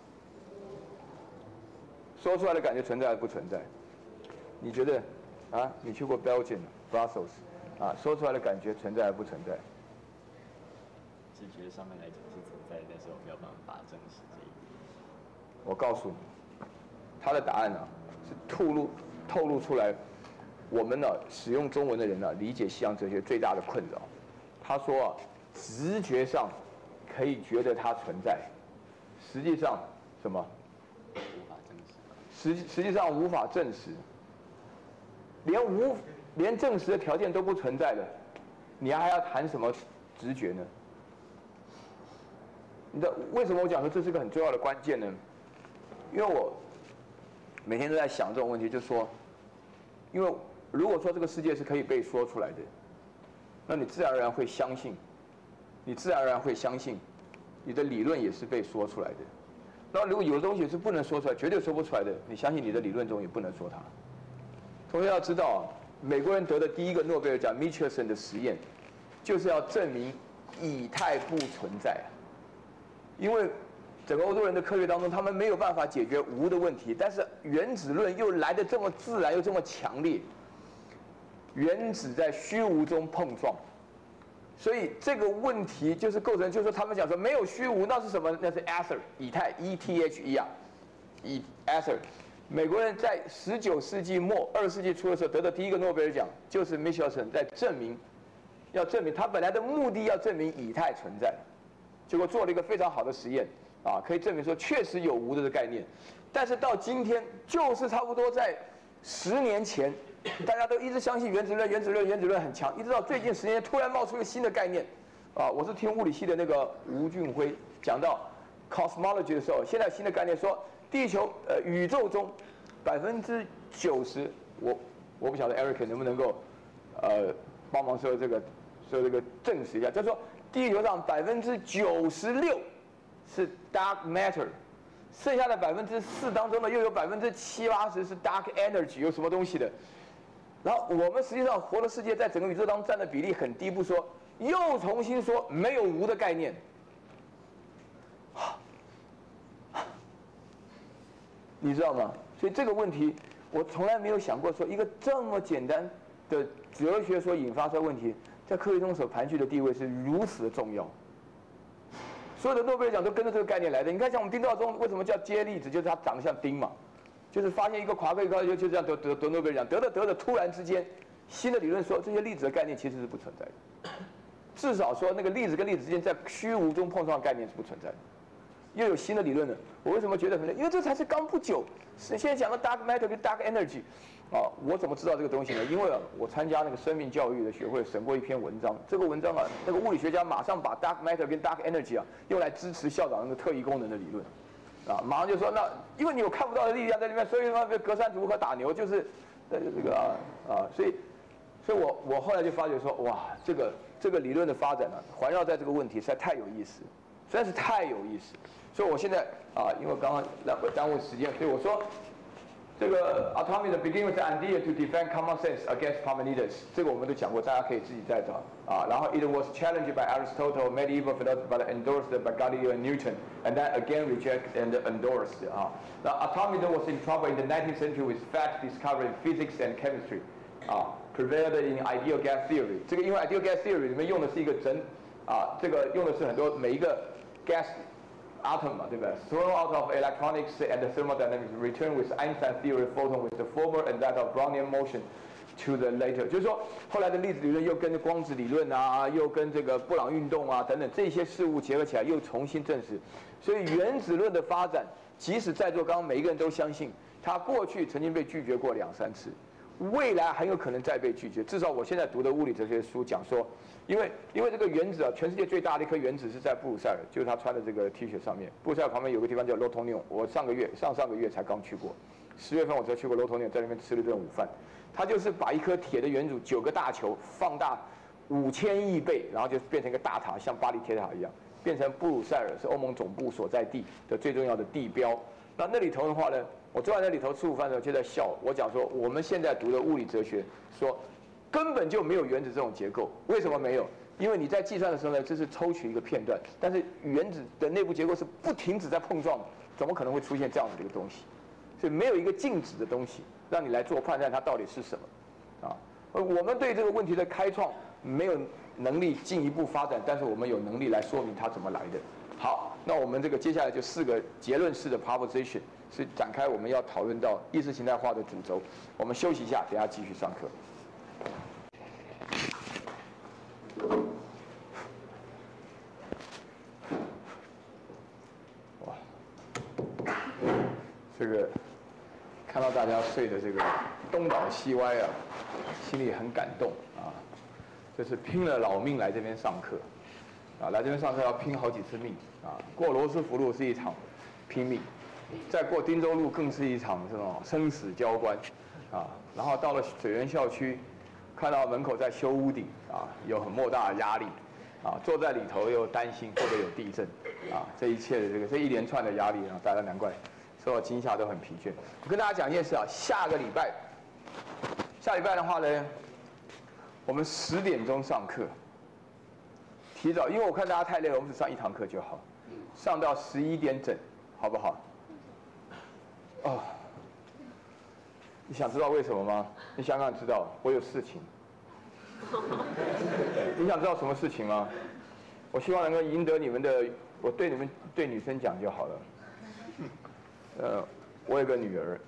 说出来的感觉存在还是不存在？你觉得？啊，你去过 Brussels， 啊，说出来的感觉存在还是不存在？ 直觉上面来讲是存在，但是我没有办法证实这一点。 我告诉你，他的答案呢、是透露出来，我们呢使用中文的人呢理解西洋哲学最大的困扰。他说啊，直觉上可以觉得它存在，实际上什么？实际上无法证实，连证实的条件都不存在的，你还要谈什么直觉呢？为什么我讲说这是个很重要的关键呢？因为我每天都在想这种问题，就是说，因为如果说这个世界是可以被说出来的，那你自然而然会相信，你的理论也是被说出来的。那如果有的东西是不能说出来，绝对说不出来的，你相信你的理论中也不能说它。同学要知道啊，美国人得的第一个诺贝尔奖 Michelson 的实验， 就是要证明以太不存在啊，因为整个欧洲人的科学当中，他们没有办法解决无的问题，但是原子论又来得这么自然又这么强烈，原子在虚无中碰撞，所以这个问题就是构成，就是说他们讲说没有虚无，那是什么？那是 ether 以太 ETHE 啊，ether。美国人在19世纪末、20世纪初的时候得的第一个诺贝尔奖，就是 Michelson 在要证明他本来的目的要证明以太存在，结果做了一个非常好的实验啊，可以证明说确实有无的概念，但是到今天就是差不多在10年前，大家都一直相信原子论很强，一直到最近10年突然冒出一个新的概念啊，我是听物理系的那个吴俊辉讲到 cosmology 的时候，现在新的概念说。地球宇宙中90%，我不晓得 Eric 能不能够帮忙说这个证实一下，就是说地球上96%是 dark matter， 剩下的4%当中呢又有70-80%是 dark energy， 有什么东西的。然后我们实际上活的世界在整个宇宙当中占的比例很低，不说，又重新说没有无的概念。你知道吗？所以这个问题，我从来没有想过，说一个这么简单的哲学所引发出的问题，在科学中所盘踞的地位是如此的重要。所有的诺贝尔奖都跟着这个概念来的。你看，像我们丁肇中为什么叫接粒子，就是他长得像丁嘛，就是发现一个夸克一个就这样得诺贝尔奖，得着突然之间，新的理论说这些粒子的概念其实是不存在的，至少说那个粒子跟粒子之间在虚无中碰撞的概念是不存在的。又有新的理论了，我为什么觉得很？因为这才是刚不久，现在讲的 dark matter 跟 dark energy， 啊，我怎么知道这个东西呢？因为我参加那个生命教育的学会审过一篇文章，这个文章啊，那个物理学家马上把 dark matter 跟 dark energy 啊用来支持校长那个特异功能的理论，啊，马上就说那因为你有看不到的力量在里面，所以说隔山如何打牛，就是这个所以我后来就发觉说哇，这个理论的发展呢，环绕在这个问题实在太有意思，实在是太有意思。所以我现在因为刚刚耽误时间，所以我说这个 autonomy 的 begin with the idea to defend common sense against Parmenides， 这个我们都讲过，大家可以自己再找啊。然后 it was challenged by Aristotle, medieval philosophy, but endorsed by Galileo and Newton, and then again rejected and endorsed 啊。Now autonomy was in trouble in the 19th century with fact discovery in physics and chemistry， prevailed in ideal gas theory。这个因为 ideal gas theory 里面用的是一个这个用的是很多每一个 gas。atom 嘛，对不对 ？Thrown out of electronics and thermodynamics, return with Einstein theory photon with the former and that of Brownian motion to the later。就是说，后来的粒子理论又跟光子理论啊，又跟这个布朗运动啊等等这些事物结合起来，又重新证实。所以原子论的发展，即使在座刚刚每一个人都相信，它过去曾经被拒绝过2-3次，未来很有可能再被拒绝。至少我现在读的物理哲学书讲说。因为这个原子啊，全世界最大的一颗原子是在布鲁塞尔，就是他穿的这个 T 恤上面。布鲁塞尔旁边有个地方叫 Lotonium， 我上个月才刚去过，10月份我才去过 Lotonium， 在那边吃了顿午饭。他就是把一颗铁的圆柱9个大球放大5000亿倍，然后就变成一个大塔，像巴黎铁塔一样，变成布鲁塞尔是欧盟总部所在地的最重要的地标。那里头的话呢，我坐在那里头吃午饭的时候就在笑，我讲说我们现在读的物理哲学说。根本就没有原子这种结构，为什么没有？因为你在计算的时候呢，这是抽取一个片段，但是原子的内部结构是不停止在碰撞的，怎么可能会出现这样的一个东西？所以没有一个静止的东西让你来做判断它到底是什么，我们对这个问题的开创没有能力进一步发展，但是我们有能力来说明它怎么来的。好，那我们这个接下来就4个结论式的 proposition 是展开我们要讨论到意识形态化的主轴。我们休息一下，等一下继续上课。哇，这个看到大家睡的这个东倒西歪啊，心里很感动啊。这是拼了老命来这边上课，来这边上课要拼好几次命啊。过罗斯福路是一场拼命，再过汀州路更是一场这种生死交关啊。然后到了水源校区。看到门口在修屋顶有很莫大的压力坐在里头又担心会不会有地震这一切的这一连串的压力大家难怪受到惊吓都很疲倦。我跟大家讲一件事下个礼拜的话呢，我们10点钟上课提早，因为我看大家太累了，我们只上1堂课就好，上到11点整，好不好？哦，你想知道为什么吗？你想知道，我有事情。你想知道什么事情吗？我希望能够赢得你们的，我对女生讲就好了。我有个女儿，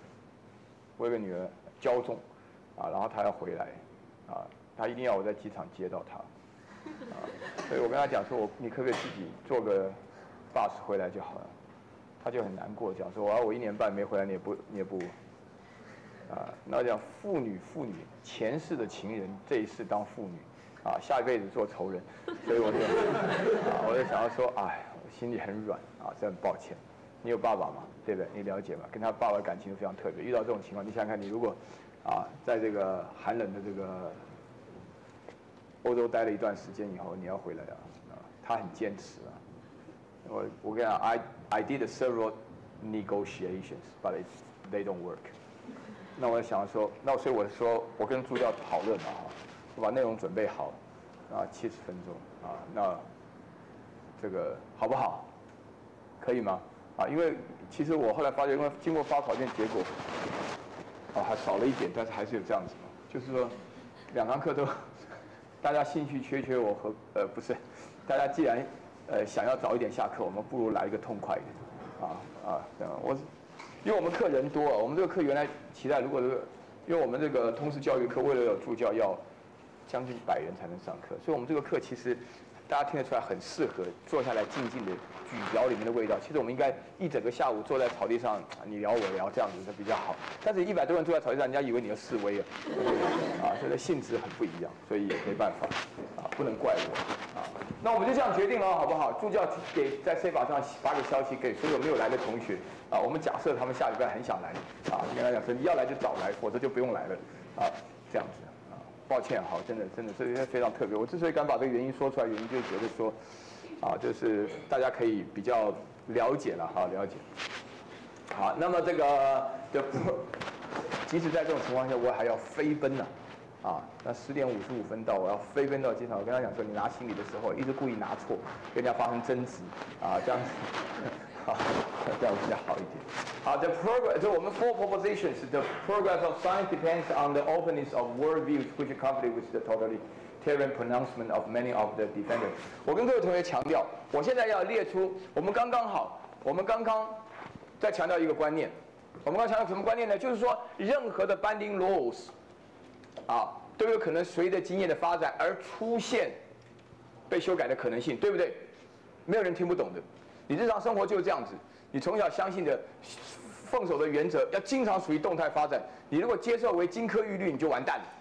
骄纵，然后她要回来，她一定要我在机场接到她，所以我跟她讲说，你可不可以自己坐个 bus 回来就好了？她就很难过，讲说我1年半没回来，你也不，那讲妇女，前世的情人，这一世当妇女，下一辈子做仇人，所以我就想要说，哎，我心里很软，真很抱歉。你有爸爸嘛，对不对？你了解嘛？跟他爸爸的感情非常特别。遇到这种情况，你想想看，你如果在这个寒冷的这个欧洲待了一段时间以后，你要回来他很坚持我跟你讲 I did several negotiations, but they don't work. 那我想说，所以我说，我跟助教讨论我把内容准备好，70分钟那这个好不好？可以吗？因为其实我后来发觉，因为经过发考卷结果，还少了一点，但是还是有这样子嘛，就是说2堂课都大家兴趣缺我和不是，大家既然想要早一点下课，我们不如来一个痛快一点因为我们课人多我们这个课原来期待如果因为我们这个通识教育课为了有助教要将近100人才能上课，所以我们这个课其实大家听得出来很适合坐下来静静的咀嚼里面的味道。其实我们应该一整个下午坐在草地上，你聊我聊这样子是比较好。但是100多人坐在草地上，人家以为你要示威所以性质很不一样，所以也没办法不能怪我那我们就这样决定了，好不好？助教在 C 法上发个消息给所有没有来的同学我们假设他们下礼拜很想来跟他讲说你要来就早来，否则就不用来了这样子。抱歉真的这非常特别。我之所以敢把这个原因说出来，原因就是觉得说就是大家可以比较了解了了解。好，那么这个即使在这种情况下，我还要飞奔那10点55分到，我要飞奔到机场。我跟他讲说，你拿行李的时候一直故意拿错，跟人家发生争执这样子这样比较好一点。the progress 就我们 4 propositions. The progress of science depends on the openness of worldviews, which accompany with the totalitarian pronouncement of many of the defenders. 我跟各位同学强调，我现在要列出我们刚刚在强调一个观念。我们刚强调什么观念呢？就是说，任何的 binding laws 都有可能随着经验的发展而出现被修改的可能性，对不对？没有人听不懂的。你日常生活就是这样子，你从小相信的、奉守的原则，要经常属于动态发展。你如果接受为金科玉律，你就完蛋了，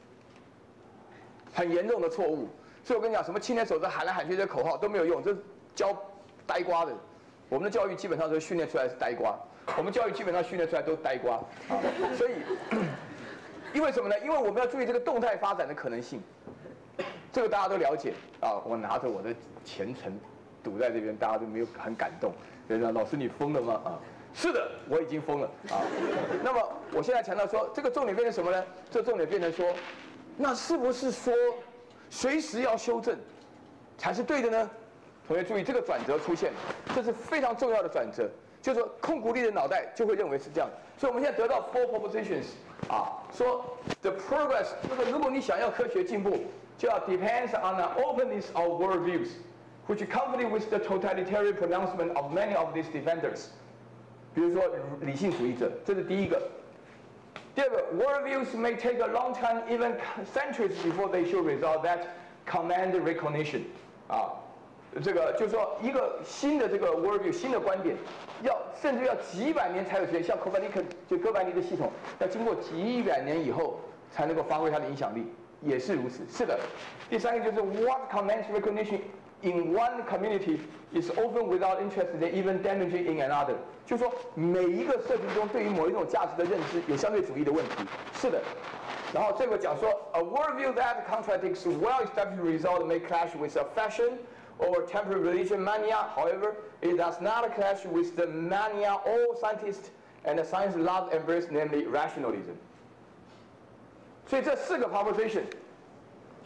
很严重的错误。所以我跟你讲，什么青年守则喊来喊去这口号都没有用，这是教呆瓜的。我们的教育基本上都训练出来是呆瓜，我们教育基本上训练出来都是呆瓜所以。因为什么呢？因为我们要注意这个动态发展的可能性，这个大家都了解我拿着我的前程赌在这边，大家都没有很感动。老师你疯了吗？是的，我已经疯了那么我现在强调说，这个重点变成什么呢？这重点变成说，那是不是说随时要修正才是对的呢？同学注意，这个转折出现，这是非常重要的转折。就是说，空鼓励的脑袋就会认为是这样。所以我们现在得到 4 propositions说 the progress 就是如果你想要科学进步，就要 depends on the openness of worldviews, which accompany with the totalitarian pronouncement of many of these defenders。比如说理性主义者，这是第一个。第二个 ，worldviews may take a long time, even centuries before they should result that command recognition。这个就是说，一个新的这个 worldview 新的观点，甚至要几百年才有时间，像哥白尼的系统，要经过几百年以后才能够发挥它的影响力，也是如此。是的。第三个就是 what commands recognition in one community is often without interest in even damaging in another。就是说，每一个社群中对于某一种价值的认知有相对主义的问题。是的。然后这个讲说 ，a worldview that contradicts well-established results may clash with a fashion。or temporary religion mania, however, it does not clash with the mania all scientists and science love embrace, namely rationalism. 所以这4个 proposition，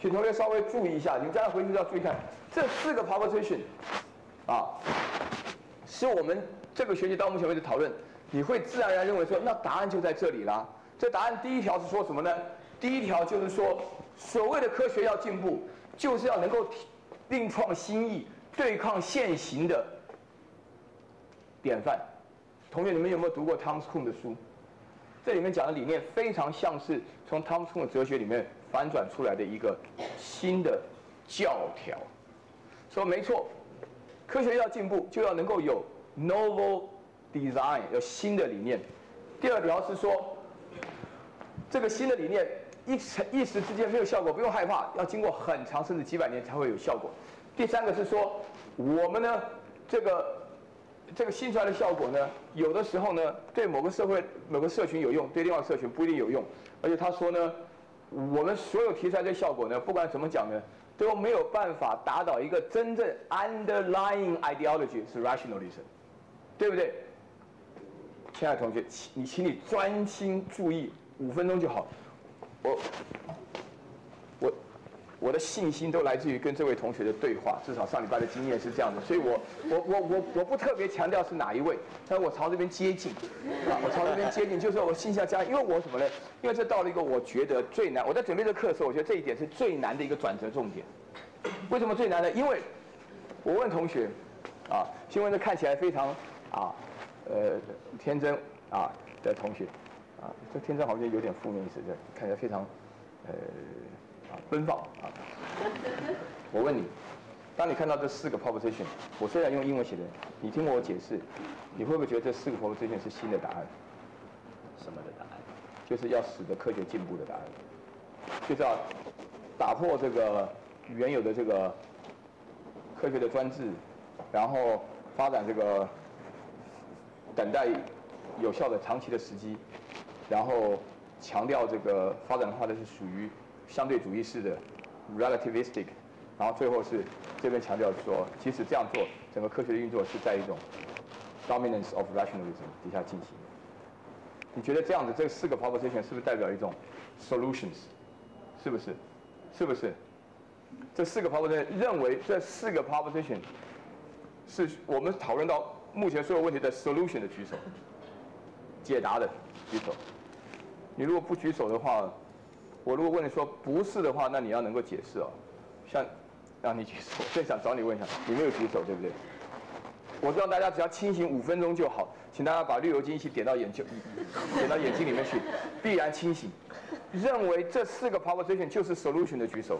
请同学稍微注意一下，你们将来回去要注意看这4个 proposition， 啊，是我们这个学期到目前为止讨论，你会自然而然认为说，那答案就在这里啦。这答案第一条是说什么呢？第一条就是说，所谓的科学要进步，就是要能够另创新意，对抗现行的典范。同学，你们有没有读过 Thomas Kuhn 的书？这里面讲的理念非常像是从 Thomas Kuhn 的哲学里面反转出来的一个新的教条。说没错，科学要进步，就要能够有 novel design， 有新的理念。第二条是说，这个新的理念一时之间没有效果，不用害怕，要经过很长甚至几百年才会有效果。第三个是说，我们呢，这个新出来的效果呢，有的时候呢，对某个社会、某个社群有用，对另外社群不一定有用。而且他说呢，我们所有提出来的效果呢，不管怎么讲呢，都没有办法打倒一个真正 underlying ideology 是 rationalism， 对不对？亲爱的同学，请你专心注意，5分钟就好。我的信心都来自于跟这位同学的对话，至少上礼拜的经验是这样的，所以我不特别强调是哪一位，但我朝这边接近，啊，我朝这边接近，就是我心下加，因为我什么呢？因为这到了一个我觉得最难，我在准备这课的时候，我觉得这一点是最难的一个转折重点。为什么最难呢？因为我问同学，啊，先问这看起来非常天真啊的同学，啊，这天真好像有点负面意思，对，看起来非常奔放啊！我问你，当你看到这4个 proposition， 我虽然用英文写的，你听我解释，你会不会觉得这4个 proposition 是新的答案？ 什么的答案？ 就是要使得科学进步的答案，就是要打破这个原有的这个科学的专制，然后发展这个等待有效的长期的时机，然后强调这个发展的话呢是属于相对主义式的 relativistic， 然后最后是这边强调说，即使这样做，整个科学的运作是在一种 dominance of rationalism 底下进行的。你觉得这样子，这4个 proposition 是不是代表一种 solutions？ 是不是？是不是？这4个 proposition 认为这4个 proposition 是我们讨论到目前所有问题的 solution 的举手，解答的举手。你如果不举手的话，我如果问你说不是的话，那你要能够解释哦。像让你举手，我正想找你问一下，你没有举手对不对？我让大家只要清醒5分钟就好，请大家把绿油精一起点到眼睛里面去，必然清醒。认为这4个 proposition 就是 solution 的举手。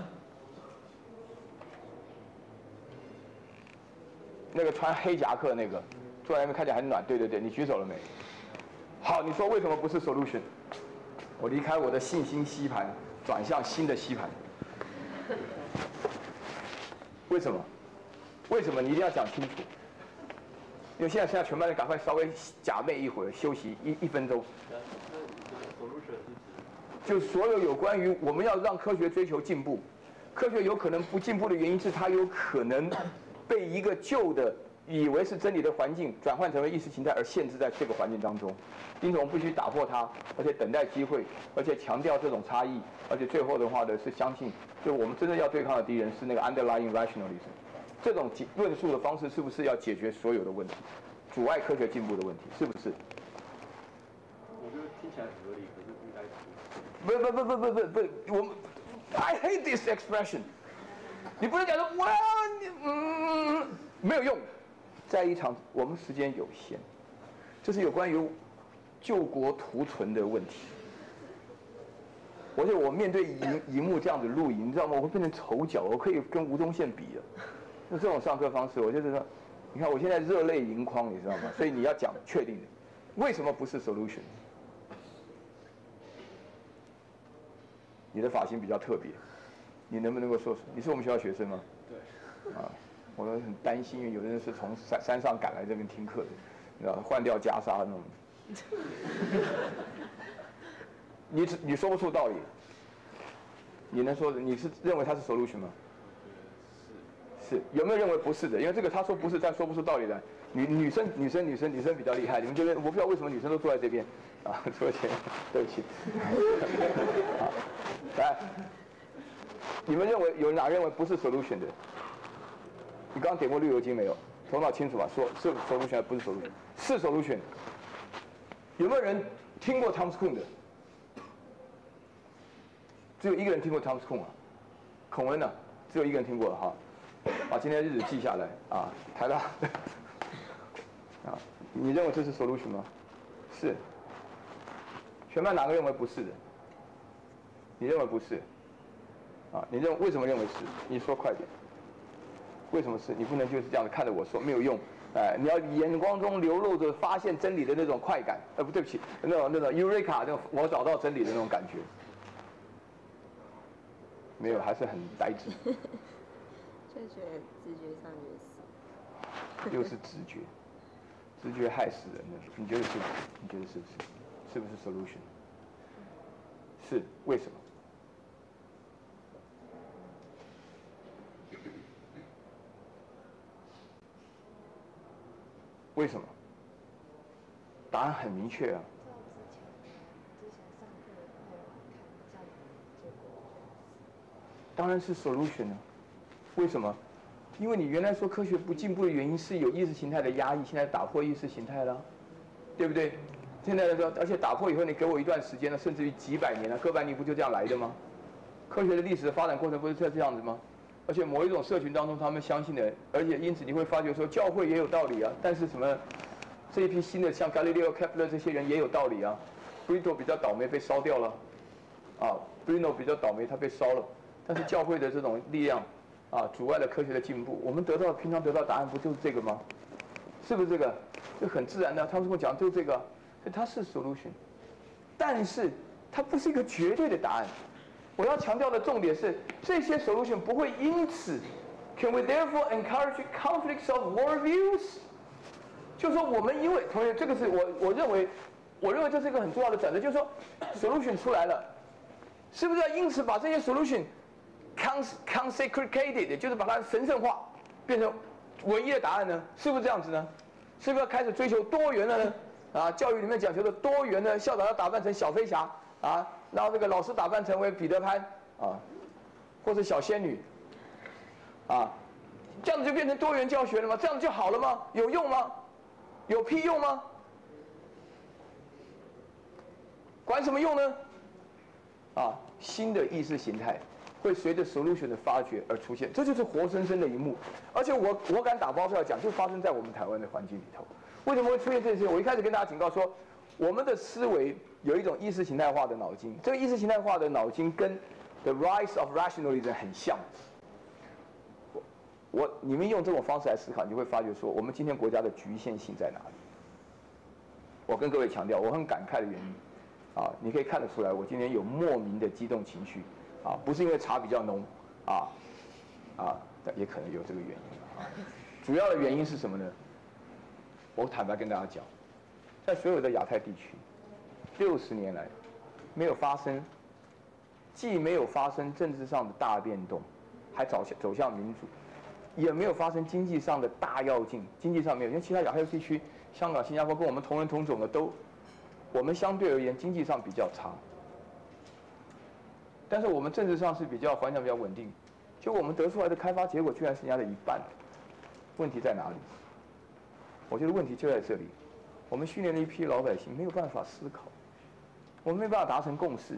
那个穿黑夹克那个，坐在那边看起来很暖，对对对，你举手了没？好，你说为什么不是 solution？ 我离开我的信心吸盘，转向新的吸盘。为什么？为什么？你一定要讲清楚。因为现在全班人赶快稍微假寐一会儿，休息1分钟。就所有有关于我们要让科学追求进步，科学有可能不进步的原因是它有可能被一个旧的以为是真理的环境转换成为意识形态而限制在这个环境当中，因此我们必须打破它，而且等待机会，而且强调这种差异，而且最后的话呢是相信，就我们真正要对抗的敌人是那个 underlying rationalism。这种论述的方式是不是要解决所有的问题，阻碍科学进步的问题，是不是？ 我觉得听起来很合理，可是不应该不，我们 I hate this expression。你不能讲说哇，没有用。在一场我们时间有限，这是有关于救国图存的问题。而且我面对荧幕这样子录影，你知道吗？我会变成丑角，我可以跟吴宗宪比了。就这种上课方式，我就是说，你看我现在热泪盈眶，你知道吗？所以你要讲确定的，为什么不是 solution？ 你的发型比较特别，你能不能够说？你是我们学校学生吗？对。啊，我都很担心，因为有的人是从山上赶来这边听课的，你知道，换掉袈裟那种。你说不出道理，你能说？你是认为它是 solution 吗？是。有没有认为不是的？因为这个他说不是，但说不出道理来。女生比较厉害，你们觉得？我不知道为什么女生都坐在这边，啊，坐前，对不起。好，来， 你们认为有哪认为不是 solution 的？你刚刚点过绿油精没有？头脑清楚吧？说是 solution 还不是 solution？ 是 solution。有没有人听过 Thomas Kuhn 的？只有一个人听过 Thomas Kuhn 啊，孔恩啊，只有一个人听过哈。把今天的日子记下来啊，台大啊，你认为这是 solution 吗？是。全班哪个认为不是的？你认为不是？啊，你为什么认为是？你说快点。为什么是？你不能就是这样子看着我说没有用，你要眼光中流露着发现真理的那种快感，不对不起，那种 Eureka 那种我找到真理的那种感觉。没有，还是很呆滞。 就觉得直觉上就是。 又是直觉，直觉害死人了。你觉得是不是？你觉得是不是？是不是 solution？ 是，为什么？为什么？答案很明确啊。当然是 solution 啊。为什么？因为你原来说科学不进步的原因是有意识形态的压抑，现在打破意识形态了，对不对？现在说，而且打破以后，你给我一段时间了，甚至于几百年了，哥白尼不就这样来的吗？科学的历史的发展过程不是这样子吗？而且某一种社群当中，他们相信的，而且因此你会发觉说，教会也有道理啊，但是什么这一批新的像伽利略、开普勒这些人也有道理啊。Brito 比较倒霉被烧掉了，啊 ，Bruno 比较倒霉他被烧了，但是教会的这种力量。啊，阻碍了科学的进步。我们平常得到答案不就是这个吗？是不是这个？就很自然的，他们跟我讲就是这个，所以它是 solution， 但是它不是一个绝对的答案。我要强调的重点是，这些 solution 不会因此 ，can we therefore encourage conflicts of worldviews？ 就是说我们因为同学，这个是我认为这是一个很重要的转折，就是说 solution 出来了，是不是要因此把这些 solution consecrated， 就是把它神圣化，变成唯一的答案呢？是不是这样子呢？是不是要开始追求多元了呢？啊，教育里面讲求的多元呢，校长要打扮成小飞侠啊，然后这个老师打扮成为彼得潘啊，或者小仙女啊，这样子就变成多元教学了吗？这样子就好了吗？有用吗？有屁用吗？管什么用呢？啊，新的意识形态会随着 solution 的发掘而出现，这就是活生生的一幕。而且我敢打包票讲，就发生在我们台湾的环境里头。为什么会出现这些？我一开始跟大家警告说，我们的思维有一种意识形态化的脑筋，这个意识形态化的脑筋跟 The Rise of Rationalism 很像。你们用这种方式来思考，你就会发觉说，我们今天国家的局限性在哪里？我跟各位强调，我很感慨的原因，啊，你可以看得出来，我今天有莫名的激动情绪。啊，不是因为茶比较浓，但也可能有这个原因啊。主要的原因是什么呢？我坦白跟大家讲，在所有的亚太地区，60年来，既没有发生政治上的大变动，还走向民主，也没有发生经济上的大跃进。经济上没有，因为其他亚太地区，香港、新加坡跟我们同人同种的我们相对而言经济上比较差。但是我们政治上是环境比较稳定，就我们得出来的开发结果居然是人家的一半，问题在哪里？我觉得问题就在这里，我们训练了一批老百姓没有办法思考，我们没办法达成共识。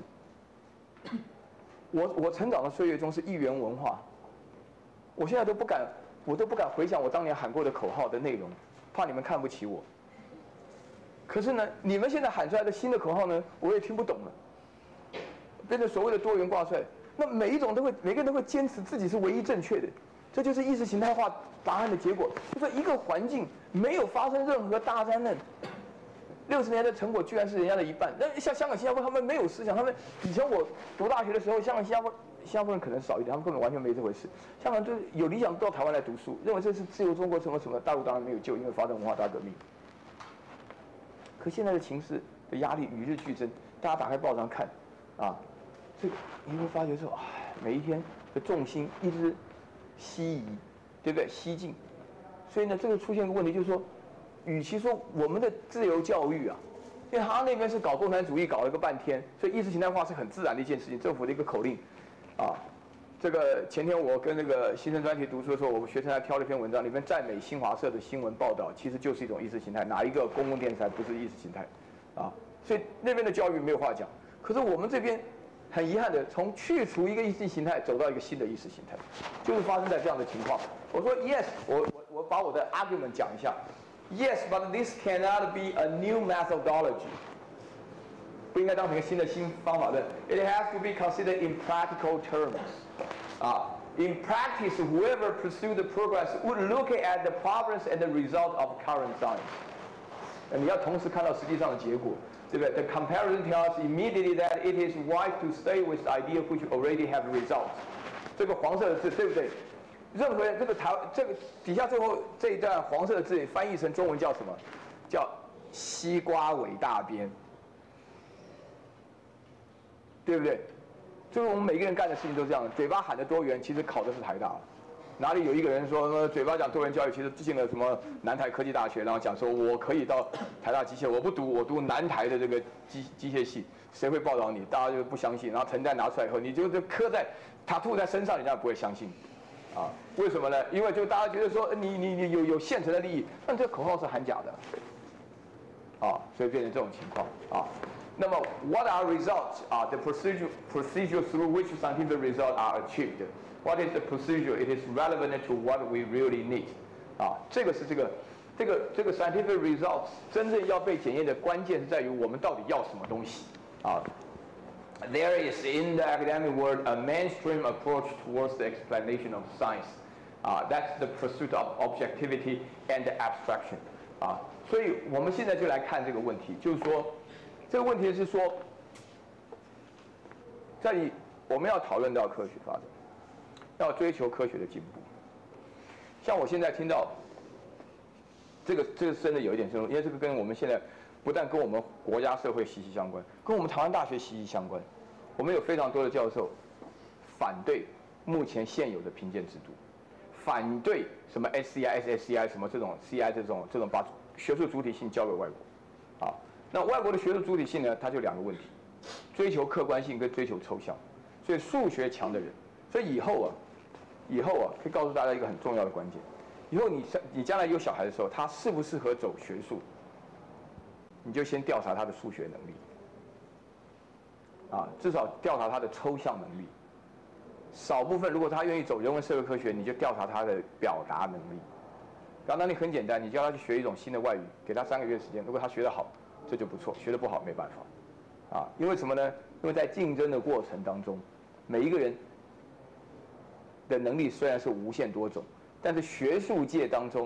我成长的岁月中是一元文化，我现在都不敢回想我当年喊过的口号的内容，怕你们看不起我。可是呢，你们现在喊出来的新的口号呢，我也听不懂了。变成所谓的多元挂帅，那每个人都会坚持自己是唯一正确的，这就是意识形态化答案的结果。就说一个环境没有发生任何大灾难，60年的成果居然是人家的一半。那像香港、新加坡，他们没有思想，他们以前我读大学的时候，香港、新加坡人可能少一点，他们根本完全没这回事。香港就有理想到台湾来读书，认为这是自由中国什么什么，大陆当然没有救，因为发生文化大革命。可现在的情势的压力与日俱增，大家打开报章看，啊。这个你会发觉说，每一天的重心一直西移，对不对？西进，所以呢，这个出现一个问题，就是说，与其说我们的自由教育啊，因为他那边是搞共产主义搞了个半天，所以意识形态化是很自然的一件事情，政府的一个口令，啊， 这个前天我跟那个新生专题读书的时候，我们学生还挑了一篇文章，里面赞美新华社的新闻报道，其实就是一种意识形态。哪一个公共电视台不是意识形态？啊，所以那边的教育没有话讲。可是我们这边很遗憾的，从去除一个意识形态走到一个新的意识形态，就是发生在这样的情况。我说 yes， 我把我的 argument 讲一下。Yes, but this cannot be a new methodology. 不应该当成一个新的方法论。It has to be considered in practical terms. In practice, whoever pursued the progress would look at the problems and the result of current science. 你要同时看到实际上的结果，对不对 ？The comparison tells us immediately that it is wise to stay with ideas which already have results. 这个黄色的字，对不对？任何人，这个底下最后这一段黄色的字翻译成中文叫什么？叫西瓜尾大边，对不对？就是我们每个人干的事情都这样，嘴巴喊得多元，其实考的是台大。哪里有一个人说嘴巴讲多元教育，其实进了什么南台科技大学，然后讲说我可以到台大机械，我不读，我读南台的这个机械系，谁会报道你？大家就不相信，然后成绩拿出来以后，你就刻在他吐在身上，人家不会相信。为什么呢？因为就大家觉得说你有现成的利益，但这个口号是喊假的，所以变成这种情况那么 what are results? The procedure through which scientific results are achieved. What is the procedure? It is relevant to what we really need. 这个是这个 scientific results 真正要被检验的关键是在于我们到底要什么东西There is in the academic world a mainstream approach towards the explanation of science. That's the pursuit of objectivity and abstraction. 所以我们现在就来看这个问题，就是说，这个问题是说，我们要讨论到科学发展，要追求科学的进步。像我现在听到，这个真的有一点深入，因为这个跟我们现在。不但跟我们国家社会息息相关，跟我们台湾大学息息相关。我们有非常多的教授反对目前现有的评鉴制度，反对什么 SCI、SSCI 什么这种 CI 这种把学术主体性交给外国。那外国的学术主体性呢，它就两个问题：追求客观性跟追求抽象。所以数学强的人，所以以后可以告诉大家一个很重要的关键：以后你将来有小孩的时候，他适不适合走学术？你就先调查他的数学能力，至少调查他的抽象能力。少部分，如果他愿意走人文社会科学，你就调查他的表达能力。表达能力很简单，你叫他去学一种新的外语，给他3个月时间，如果他学得好，这就不错；学得不好，没办法。因为什么呢？因为在竞争的过程当中，每一个人的能力虽然是无限多种，但是学术界当中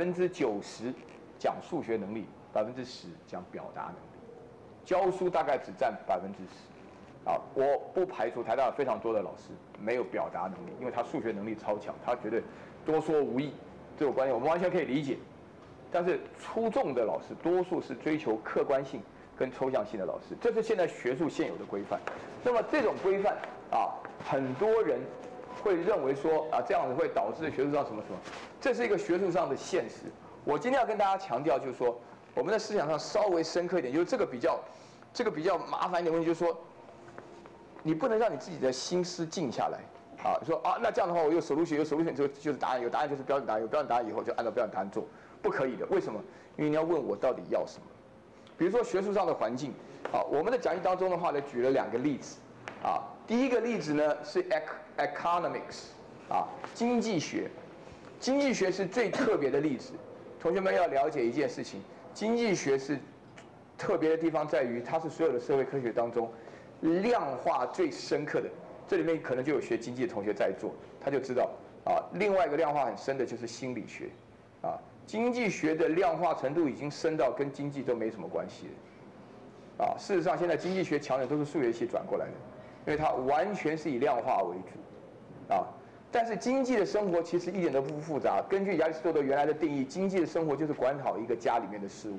90%讲数学能力。10%讲表达能力，教书大概只占10%。我不排除台大有非常多的老师没有表达能力，因为他数学能力超强，他觉得多说无益，这个观念我们完全可以理解。但是出众的老师多数是追求客观性跟抽象性的老师，这是现在学术现有的规范。那么这种规范很多人会认为说这样子会导致学术上什么什么，这是一个学术上的现实。我今天要跟大家强调就是说。我们在思想上稍微深刻一点，就是这个比较麻烦一点问题，就是说，你不能让你自己的心思静下来，说那这样的话我有 solution， 就是答案，有答案就是标准答案，有标准答案以后就按照标准答案做，不可以的。为什么？因为你要问我到底要什么。比如说学术上的环境，我们在讲义当中的话呢，举了2个例子，第一个例子呢是 economics，经济学，经济学是最特别的例子。同学们要了解一件事情。经济学是特别的地方在于，它是所有的社会科学当中量化最深刻的。这里面可能就有学经济的同学在座，他就知道另外一个量化很深的就是心理学，经济学的量化程度已经深到跟经济都没什么关系了，事实上现在经济学强的都是数学系转过来的，因为它完全是以量化为主，但是经济的生活其实一点都不复杂。根据亚里士多德原来的定义，经济的生活就是管好一个家里面的事务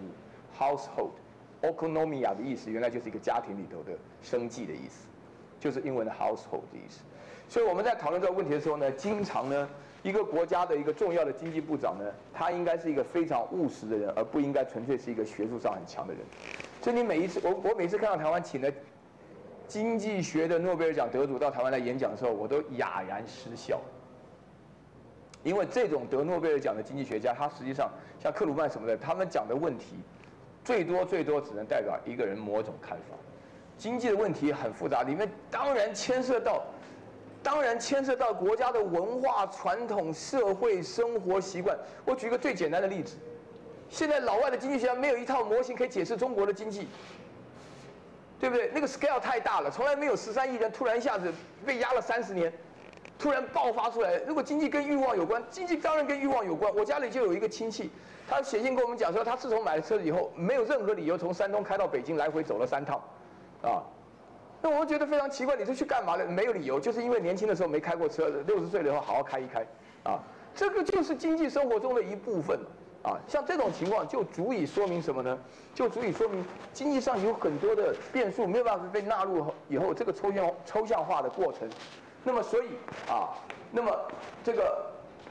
，household，oikonomia 的意思原来就是一个家庭里头的生计的意思，就是英文的 household 的意思。所以我们在讨论这个问题的时候呢，经常呢，一个国家的一个重要的经济部长呢，他应该是一个非常务实的人，而不应该纯粹是一个学术上很强的人。所以你每一次，我每次看到台湾请的经济学的诺贝尔奖得主到台湾来演讲的时候，我都哑然失笑。因为这种得诺贝尔奖的经济学家，他实际上像克鲁曼什么的，他们讲的问题，最多只能代表一个人某种看法。经济的问题很复杂，里面当然牵涉到国家的文化传统、社会生活习惯。我举一个最简单的例子，现在老外的经济学家没有一套模型可以解释中国的经济，对不对？那个 scale 太大了，从来没有13亿人突然一下子被压了30年，突然爆发出来。如果经济跟欲望有关，经济当然跟欲望有关。我家里就有一个亲戚，他写信跟我们讲说，他自从买了车子以后，没有任何理由从山东开到北京来回走了3趟，啊。那我们觉得非常奇怪，你是去干嘛呢？没有理由，就是因为年轻的时候没开过车，60岁了以后好好开一开，啊，这个就是经济生活中的一部分，啊，像这种情况就足以说明什么呢？就足以说明经济上有很多的变数没有办法被纳入以后这个抽象化的过程。那么所以那么这个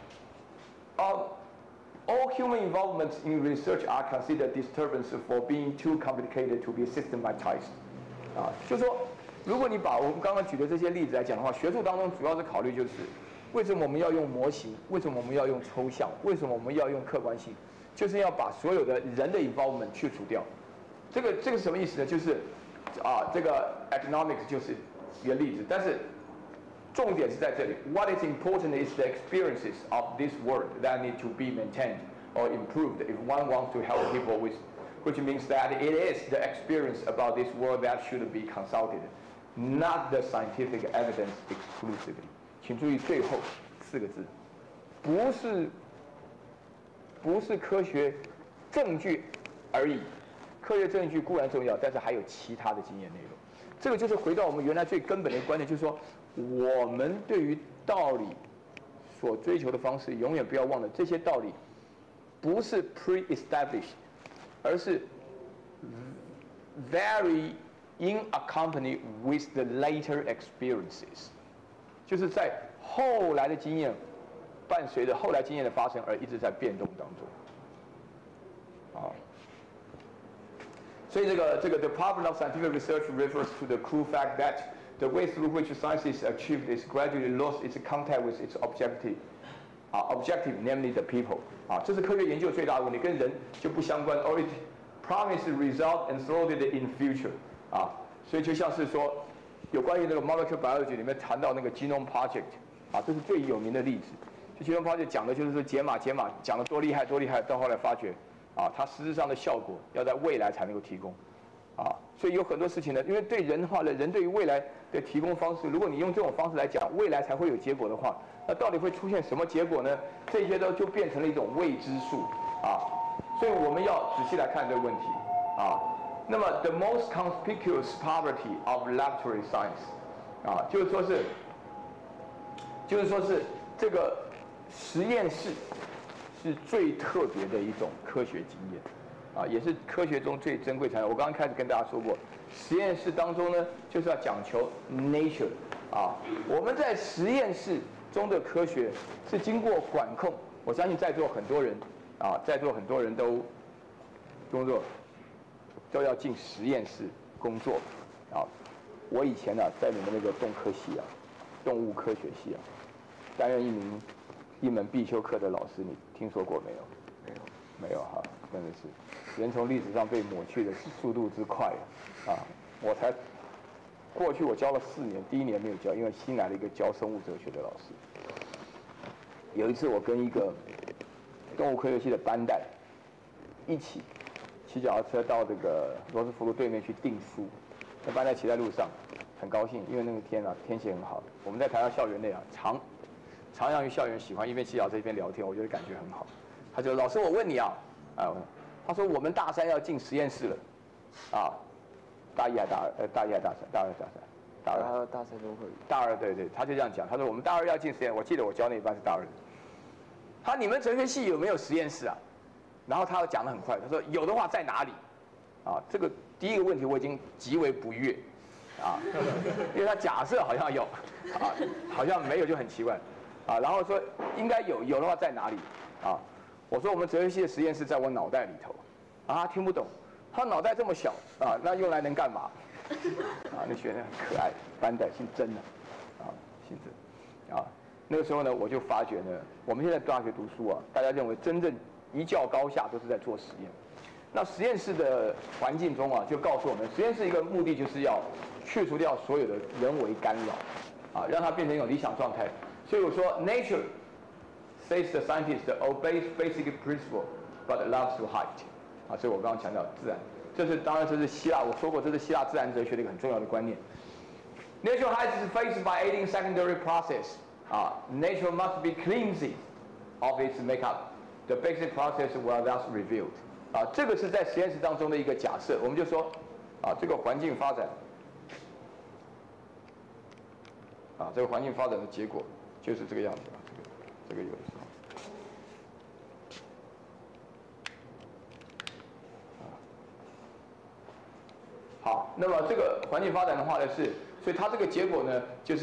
all human involvement in research are considered disturbance for being too complicated to be systematized。就是说，如果你把我们刚刚举的这些例子来讲的话，学术当中主要是考虑就是为什么我们要用模型，为什么我们要用抽象，为什么我们要用客观性，就是要把所有的人的 involvement 去除掉。这个是什么意思呢？就是这个 economics 就是一个例子，但是重点是在这里。What is important is the experiences of this world that need to be maintained or improved if one wants to help people with.Which means that it is the experience about this world that should be consulted, not the scientific evidence exclusively. 请注意最后4个字，不是科学证据而已。科学证据固然重要，但是还有其他的经验内容。这个就是回到我们原来最根本的观点，就是说，我们对于道理所追求的方式，永远不要忘了，这些道理不是 pre-established。而是 very in accompany with the later experiences， 就是在后来的经验伴随着后来经验的发生而一直在变动当中。所以这个 the problem of scientific research refers to the cruel fact that the way through which science is achieved is gradually lost its contact with its objective, namely the people。这是科学研究最大的问题，跟人就不相关。Or it promises result and throws it in future。所以就像是说，有关于那个 molecular biology 里面谈到那个 genome project，这是最有名的例子。就 genome project 讲的就是说解码讲得多厉害，到后来发觉，它实质上的效果要在未来才能够提供。所以有很多事情呢，因为对人的话呢，人对于未来的提供方式，如果你用这种方式来讲，未来才会有结果的话，那到底会出现什么结果呢？这些就变成了一种未知数所以我们要仔细来看这个问题那么 the most conspicuous poverty of laboratory science 就是说是这个实验室是最特别的一种科学经验也是科学中最珍贵产业。我刚刚开始跟大家说过，实验室当中呢，就是要讲求 nature我们在实验室中的科学是经过管控。我相信在座很多人都工作都要进实验室工作我以前在你们那个动物科学系担任一门必修课的老师，你听说过没有？没有真的是人从历史上被抹去的速度之快我才过去我教了4年，第1年没有教，因为新来了一个教生物哲学的老师。有一次我跟一个动物科学系的班代一起骑脚踏车到这个罗斯福路对面去订书，那班代骑在路上很高兴，因为那个天气很好。我们在台大校园内常常于校园喜欢一边骑脚踏车一边聊天，我觉得感觉很好。他就老师我问你他说我们大3要进实验室了大1还大2？大1还大3？大2、大3？ 大3都会。 大2对，他就这样讲。他说我们大2要进实验，我记得我教那一班是大2。他你们哲学系有没有实验室然后他讲得很快，他说有的话在哪里？这个第一个问题我已经极为不悦因为他假设好像有好像没有就很奇怪然后说应该有的话在哪里我说我们哲学系的实验室在我脑袋里头他听不懂，他脑袋这么小那用来能干嘛啊，那学生很可爱，班代姓曾的，啊，姓曾，啊，那个时候呢，我就发觉呢，我们现在大学读书啊，大家认为真正一较高下都是在做实验。那实验室的环境中啊，就告诉我们，实验室一个目的就是要去除掉所有的人为干扰，啊，让它变成一种理想状态。所以我说 ，nature says the scientist obeys basic principle but loves to hide， 啊，所以我刚刚强调自然，当然这是希腊，我说过这是希腊自然哲学的一个很重要的观念。Nature hides its face by aiding secondary process， 啊 ，nature must be cleansed of its makeup， the basic process will thus revealed。啊，这个是在实验室当中的一个假设，我们就说，啊，这个环境发展，啊，这个环境发展的结果就是这个样子啊，这个有的时候，好，那么这个环境发展的话呢是，所以它这个结果呢就是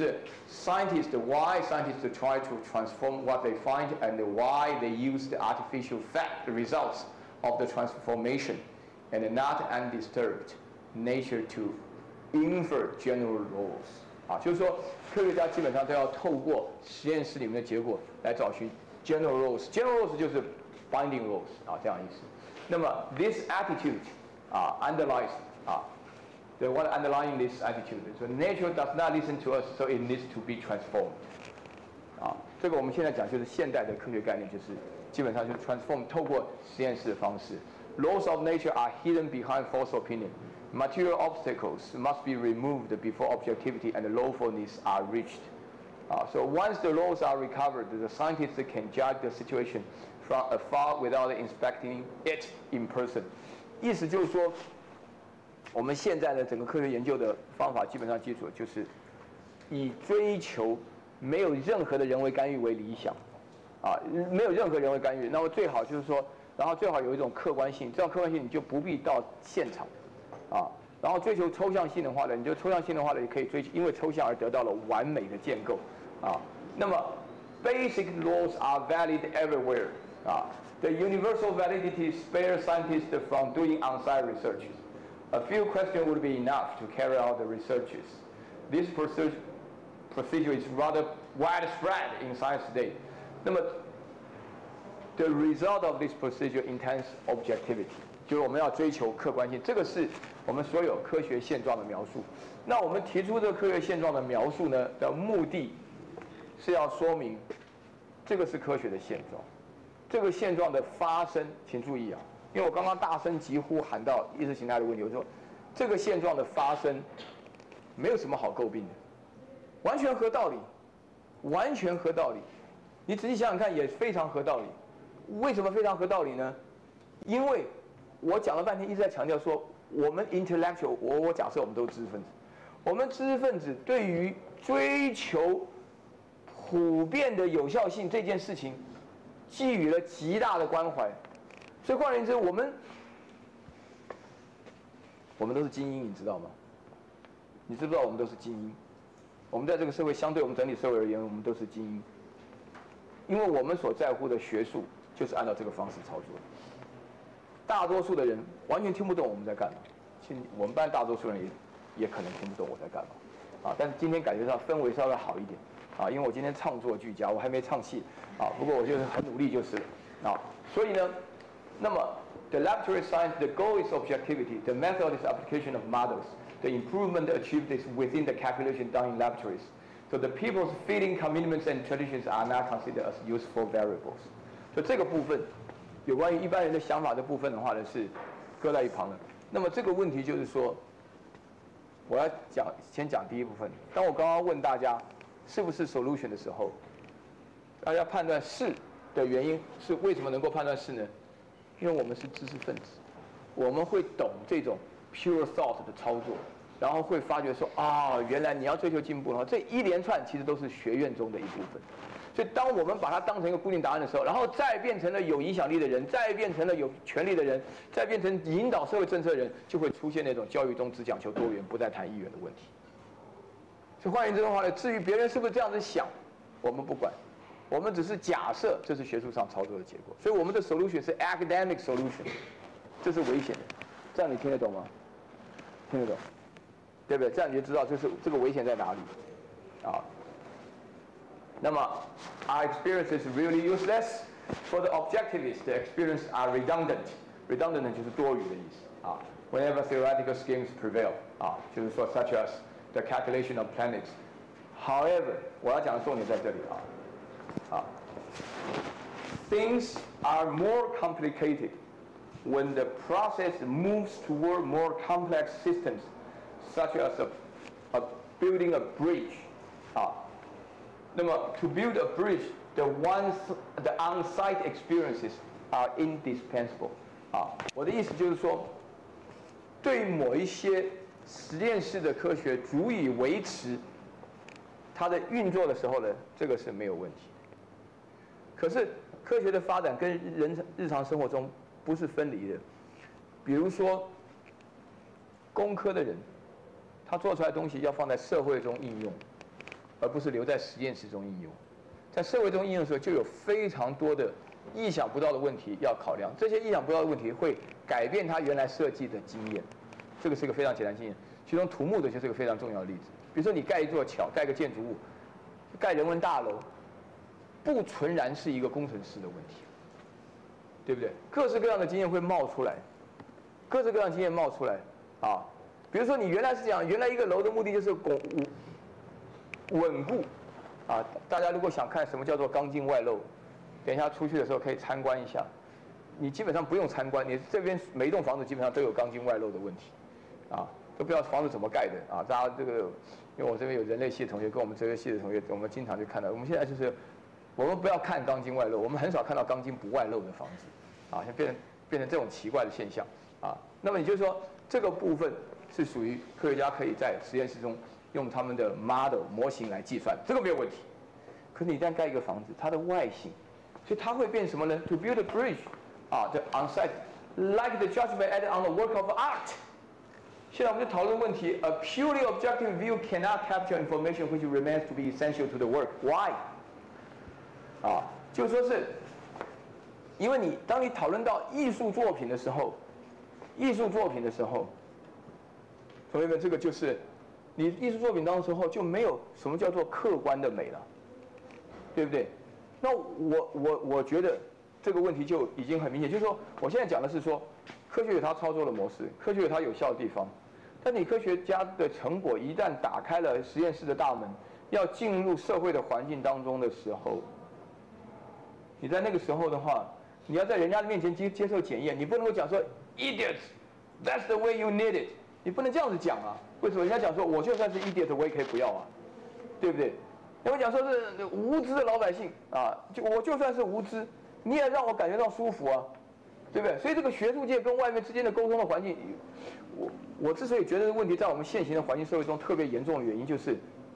why scientists try to transform what they find and why they use the artificial fact results of the transformation and not undisturbed nature to infer general laws。啊，就是说科学家基本上都要透过实验室里面的结果来找寻 general laws。general laws 就是 binding laws 啊，这样意思。那么 this attitude 啊 underlies 啊 the what underlying this attitude so nature does not listen to us so it needs to be transformed。啊，这个我们现在讲就是现代的科学概念，就是基本上就是 transform 透过实验室的方式。Laws of nature are hidden behind false opinion. Material obstacles must be removed before objectivity and lawfulness are reached. So once the laws are recovered, the scientists can judge the situation from afar without inspecting it in person. 意思就是说，我们现在的整个科学研究的方法基本上基础就是以追求没有任何的人为干预为理想，啊，没有任何人为干预。那么最好就是说，然后最好有一种客观性，这样客观性你就不必到现场。啊，然后追求抽象性的话呢，你就抽象性的话呢，也可以追求，因为抽象而得到了完美的建构，啊，那么 basic laws are valid everywhere， 啊 ，the universal validity spares scientists from doing on-site research. A few questions would be enough to carry out the researches. This procedure is rather widespread in science today. 那么 the result of this procedure intends objectivity. 就是我们要追求客观性，这个是我们所有科学现状的描述。那我们提出这个科学现状的描述呢的目的，是要说明这个是科学的现状，这个现状的发生，请注意啊，因为我刚刚大声疾呼喊到意识形态的问题，我说这个现状的发生没有什么好诟病的，完全合道理，完全合道理。你仔细想想看，也非常合道理。为什么非常合道理呢？因为我讲了半天，一直在强调说，我们 intellectual， 我假设我们都是知识分子，我们知识分子对于追求普遍的有效性这件事情，寄予了极大的关怀。所以换言之，我们都是精英，你知道吗？你知不知道我们都是精英？我们在这个社会，相对我们整体社会而言，我们都是精英，因为我们所在乎的学术就是按照这个方式操作的。大多数的人完全听不懂我们在干嘛，我们班大多数人也可能听不懂我在干嘛，啊！但是今天感觉到氛围稍微好一点，啊，因为我今天唱作俱佳，我还没唱戏，啊，不过我就是很努力就是了，啊，所以呢，那么 the laboratory science the goal is objectivity, the method is application of models, the improvement achieved is within the calculation done in laboratories, so the people's feeling, commitments and traditions are not considered as useful variables. 所以这个部分。有关于一般人的想法的部分的话呢，是搁在一旁的。那么这个问题就是说，我要先讲第一部分。当我刚刚问大家是不是 solution 的时候，大家判断是的原因是为什么能够判断是呢？因为我们是知识分子，我们会懂这种 pure thought 的操作，然后会发觉说啊，原来你要追求进步的话，这一连串其实都是学院中的一部分。所以，当我们把它当成一个固定答案的时候，然后再变成了有影响力的人，再变成了有权力的人，再变成引导社会政策的人，就会出现那种教育中只讲求多元，不再谈一元的问题。所以换言之的话呢，至于别人是不是这样子想，我们不管，我们只是假设这是学术上操作的结果。所以我们的 solution 是 academic solution， 这是危险的。这样你听得懂吗？听得懂？ 对不对？这样你就知道这个危险在哪里啊。那么 our experience is really useless. For the objectivists, the experience are redundant. Redundant 就是多余的意思啊。Whenever theoretical schemes prevail 啊，就是说 such as the calculation of planets. However, 我要讲的重点在这里啊。Things are more complicated when the process moves toward more complex systems, such as building a bridge 啊。那么 to build a bridge, the on-site experiences are indispensable 啊。我的意思就是说，对某一些实验室的科学足以维持它的运作的时候呢，这个是没有问题。可是科学的发展跟日常生活中不是分离的。比如说，工科的人，他做出来的东西要放在社会中应用，而不是留在实验室中应用。在社会中应用的时候，就有非常多的意想不到的问题要考量。这些意想不到的问题会改变他原来设计的经验。这个是一个非常简单的经验。其中土木的就是一个非常重要的例子。比如说你盖一座桥，盖个建筑物，盖人文大楼，不纯然是一个工程师的问题，对不对？各式各样的经验会冒出来，各式各样的经验冒出来啊。比如说你原来是讲，原来一个楼的目的就是稳固啊。大家如果想看什么叫做钢筋外露，等一下出去的时候可以参观一下。你基本上不用参观，你这边每一栋房子基本上都有钢筋外露的问题啊。都不知道房子怎么盖的啊！大家这个，因为我这边有人类系的同学跟我们哲学系的同学，我们经常就看到。我们现在就是，我们不要看钢筋外露，我们很少看到钢筋不外露的房子，啊，像变成这种奇怪的现象啊。那么也就是说，这个部分是属于科学家可以在实验室中用他们的 model 模型来计算，这个没有问题。可是你一旦盖一个房子，它的外形，所以它会变什么呢 ？To build a bridge， 啊 ，the on-site like the judgment added on the work of art。现在我们就讨论问题 ：A purely objective view cannot capture information which remains to be essential to the work. Why？ 啊，就说是，因为当你讨论到艺术作品的时候，同学们，这个就是你艺术作品当中时候就没有什么叫做客观的美了，对不对？那我觉得这个问题就已经很明显，就是说，我现在讲的是说，科学有它操作的模式，科学有它有效的地方。但你科学家的成果一旦打开了实验室的大门，要进入社会的环境当中的时候，你在那个时候的话，你要在人家的面前接受检验，你不能够讲说 idiots，that's the way you need it， 你不能这样子讲啊。为什么？人家讲说我就算是 idiot， 我也可以不要啊，对不对？人家讲说是无知的老百姓啊，我就算是无知，你也让我感觉到舒服啊，对不对？所以这个学术界跟外面之间的沟通的环境，我之所以觉得这个问题在我们现行的环境社会中特别严重的原因，就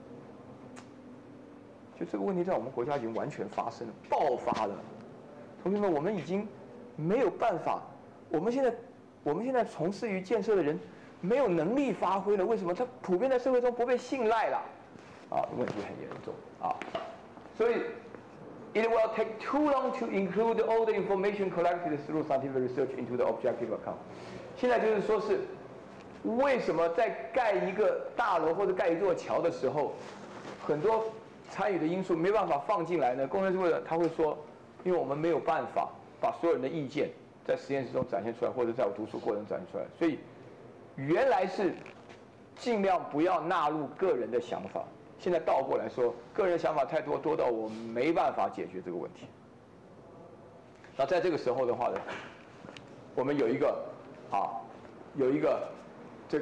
这个问题在我们国家已经完全发生了，爆发了。同学们，我们已经没有办法，我们现在从事于建设的人没有能力发挥了。为什么？他普遍在社会中不被信赖了，啊，问题很严重啊。所以 ，it will take too long to include all the information collected through scientific research into the objective account。现在就是说是。为什么在盖一个大楼或者盖一座桥的时候，很多参与的因素没办法放进来呢？工程师为了他会说，因为我们没有办法把所有人的意见在实验室中展现出来，或者在我读书过程中展现出来，所以原来是尽量不要纳入个人的想法，现在倒过来说，个人想法太多，多到我们没办法解决这个问题。那在这个时候的话呢，我们有一个这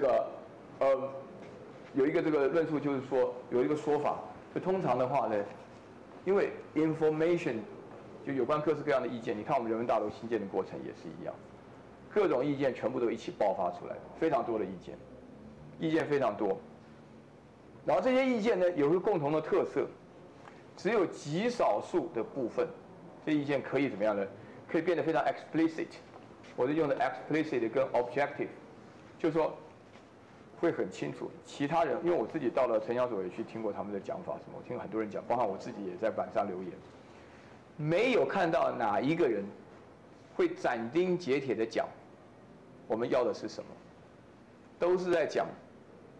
个论述，就是说有一个说法，就通常的话呢，因为 information 就有关各式各样的意见，你看我们人文大楼新建的过程也是一样，各种意见全部都一起爆发出来，非常多的意见非常多。然后这些意见呢有一个共同的特色，只有极少数的部分，这意见可以怎么样呢？可以变得非常 explicit。我是用的 explicit 跟 objective， 就是说。会很清楚，其他人，因为我自己到了城乡所也去听过他们的讲法什么，我听很多人讲，包括我自己也在板上留言，没有看到哪一个人会斩钉截铁的讲，我们要的是什么，都是在讲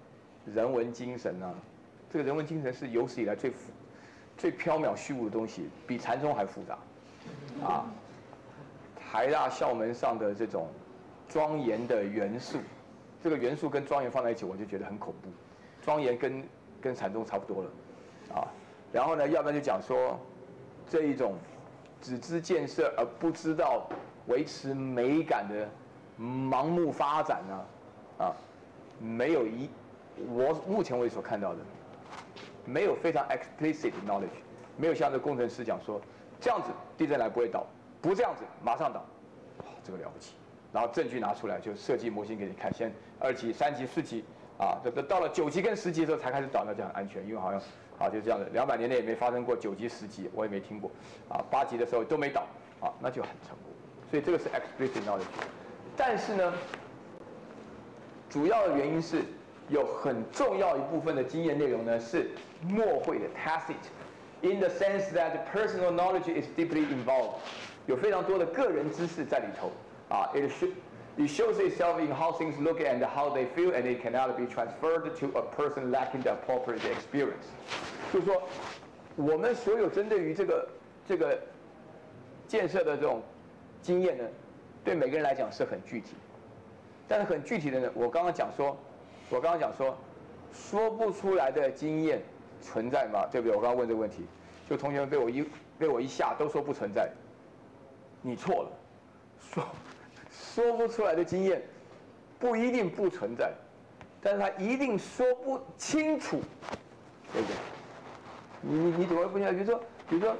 人文精神啊，这个人文精神是有史以来最缥缈虚无的东西，比禅宗还复杂啊。台大校门上的这种庄严的元素，这个元素跟庄严放在一起，我就觉得很恐怖。庄严跟禅宗差不多了啊。然后呢，要不然就讲说这一种只知建设而不知道维持美感的盲目发展啊，没有我目前为止所看到的，没有非常 explicit knowledge， 没有像这工程师讲说这样子地震来不会倒，不这样子马上倒，这个了不起。然后证据拿出来就设计模型给你看，先2级、3级、4级啊，到了9级跟10级的时候才开始倒，那就很安全，因为好像就这样的，200年内也没发生过9级、10级，我也没听过啊。8级的时候都没倒啊，那就很成功。所以这个是 explicit knowledge， 但是呢，主要的原因是有很重要一部分的经验内容呢是默会的 tacit，in the sense that personal knowledge is deeply involved， 有非常多的个人知识在里头啊。It shows itself in how things look and how they feel, and it cannot be transferred to a person lacking the appropriate experience。就是说，我们所有针对于这个建设的这种经验呢，对每个人来讲是很具体，但是很具体的呢，我刚刚讲说，说不出来的经验存在吗？对不对？我刚刚问这个问题，就同学们被我一下都说不存在，你错了，说不出来的经验不一定不存在，但是他一定说不清楚，对不对？你怎么会不清楚？比如说。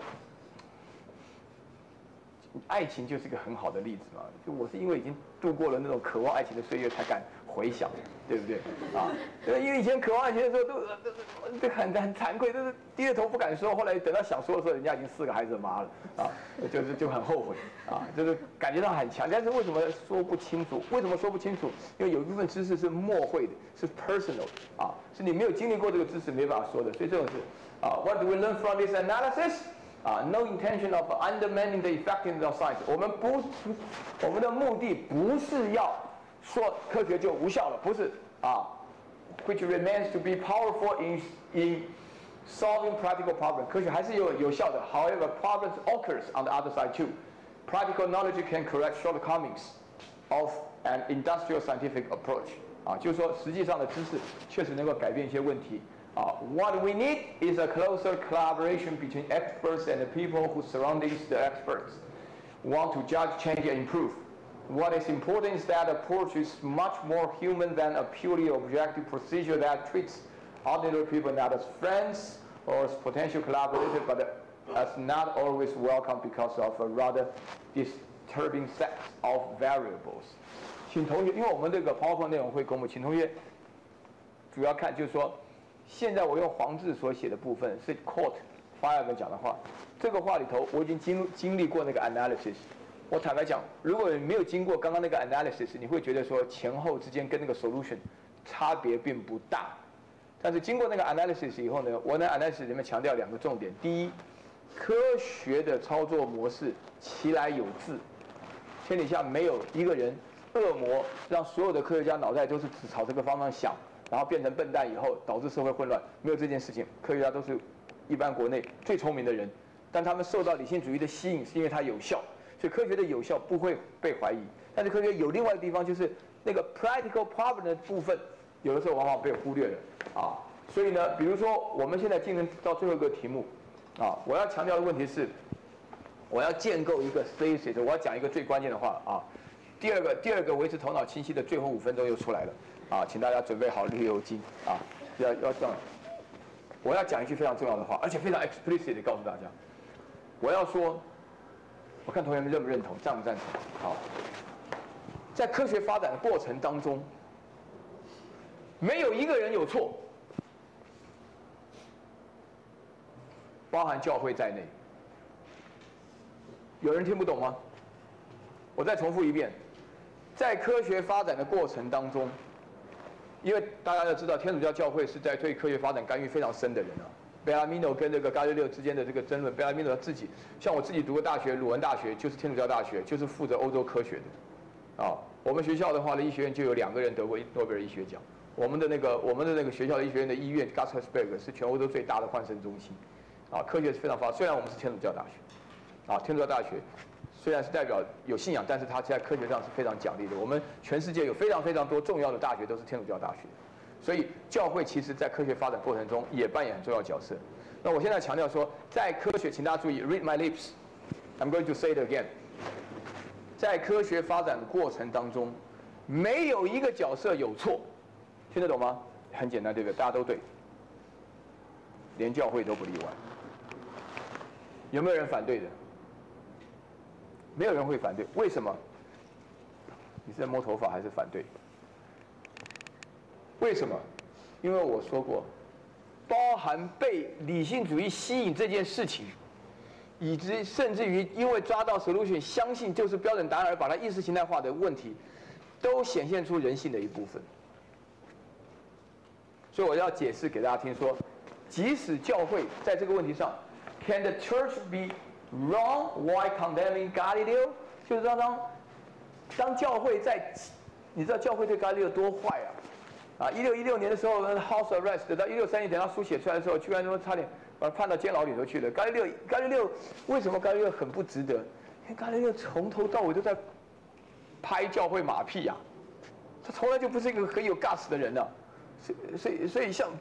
爱情就是一个很好的例子嘛，就我是因为已经度过了那种渴望爱情的岁月，才敢回想，对不对？啊，因为以前渴望爱情的时候都很惭愧，都是低着头不敢说，后来等到想说的时候，人家已经4个孩子的妈了，啊，就很后悔，啊，就是感觉上很强，但是为什么说不清楚？为什么说不清楚？因为有一部分知识是默会的，是 personal， 啊，是你没有经历过这个知识没办法说的，所以这种是啊 ，What do we learn from this analysis？No intention of undermining the effectiveness of science。我们的目的不是要说科学就无效了，不是啊。Which remains to be powerful in solving practical problems。科学还是有效的。However, problems occurs on the other side too. Practical knowledge can correct shortcomings of an industrial scientific approach。就是说实际上的知识确实能够改变一些问题。What we need is a closer collaboration between experts and the people who surroundings the experts want to judge, change, and improve. What is important is that approach is much more human than a purely objective procedure that treats ordinary people not as friends or as potential collaborators, but as not always welcome because of a rather disturbing set of variables. 请同学，因为我们这个 PowerPoint 内容会公布，请同学主要看就是说。现在我用黄字所写的部分是 quote Feyerabend 讲的话，这个话里头我已经经历过那个 analysis。我坦白讲，如果你没有经过刚刚那个 analysis， 你会觉得说前后之间跟那个 solution 差别并不大。但是经过那个 analysis 以后呢，我在 analysis 里面强调2个重点：第一，科学的操作模式其来有自，天底下没有一个人恶魔让所有的科学家脑袋都是只朝这个方向想。然后变成笨蛋以后，导致社会混乱，没有这件事情。科学家都是一般国内最聪明的人，但他们受到理性主义的吸引，是因为它有效，所以科学的有效不会被怀疑。但是科学有另外的地方，就是那个 practical problem 的部分，有的时候往往被忽略了啊。所以呢，比如说我们现在进入到最后一个题目啊，我要强调的问题是，我要建构一个 thesis， 我要讲一个最关键的话啊。第二个维持头脑清晰的最后5分钟又出来了。请大家准备好绿油精啊！要这样，我要讲一句非常重要的话，而且非常 explicit 的告诉大家，我要说，我看同学们认不认同，赞不赞成？好，在科学发展的过程当中，没有一个人有错，包含教会在内。有人听不懂吗？我再重复一遍，在科学发展的过程当中。因为大家要知道，天主教教会是在对科学发展干预非常深的人啊。贝拉米诺跟这个伽利略之间的这个争论，贝拉米诺他自己，像我自己读过大学，鲁文大学就是天主教大学，就是负责欧洲科学的， 我们学校的话呢，医学院就有2个人得过诺贝尔医学奖。我们的那个学校的医学院的医院 Gustafsberg 是全欧洲最大的换肾中心，啊，科学是非常发达。虽然我们是天主教大学，啊，天主教大学虽然是代表有信仰，但是它在科学上是非常奖励的。我们全世界有非常非常多重要的大学都是天主教大学，所以教会其实在科学发展过程中也扮演很重要的角色。那我现在强调说，在科学，请大家注意 ，read my lips，I'm going to say it again。在科学发展的过程当中，没有一个角色有错。听得懂吗？很简单，对不对？大家都对，连教会都不例外。有没有人反对的？没有人会反对，为什么？你是在摸头发还是反对？为什么？因为我说过，包含被理性主义吸引这件事情，以及甚至于因为抓到 solution， 相信就是标准答案而把它意识形态化的问题，都显现出人性的一部分。所以我要解释给大家听说，即使教会在这个问题上 ，Can the church be wrong while condemning Galileo？ 就是当教会在，你知道教会对 Galileo 多坏啊！1616年的时候 ，House Arrest， 到1631年等他书写出来的时候，居然说差点把他判到监牢里头去了。Galileo 为什么 Galileo 很不值得？因为 Galileo 从头到尾都在拍教会马屁呀，他从来就不是一个很有 guts 的人啊。所以像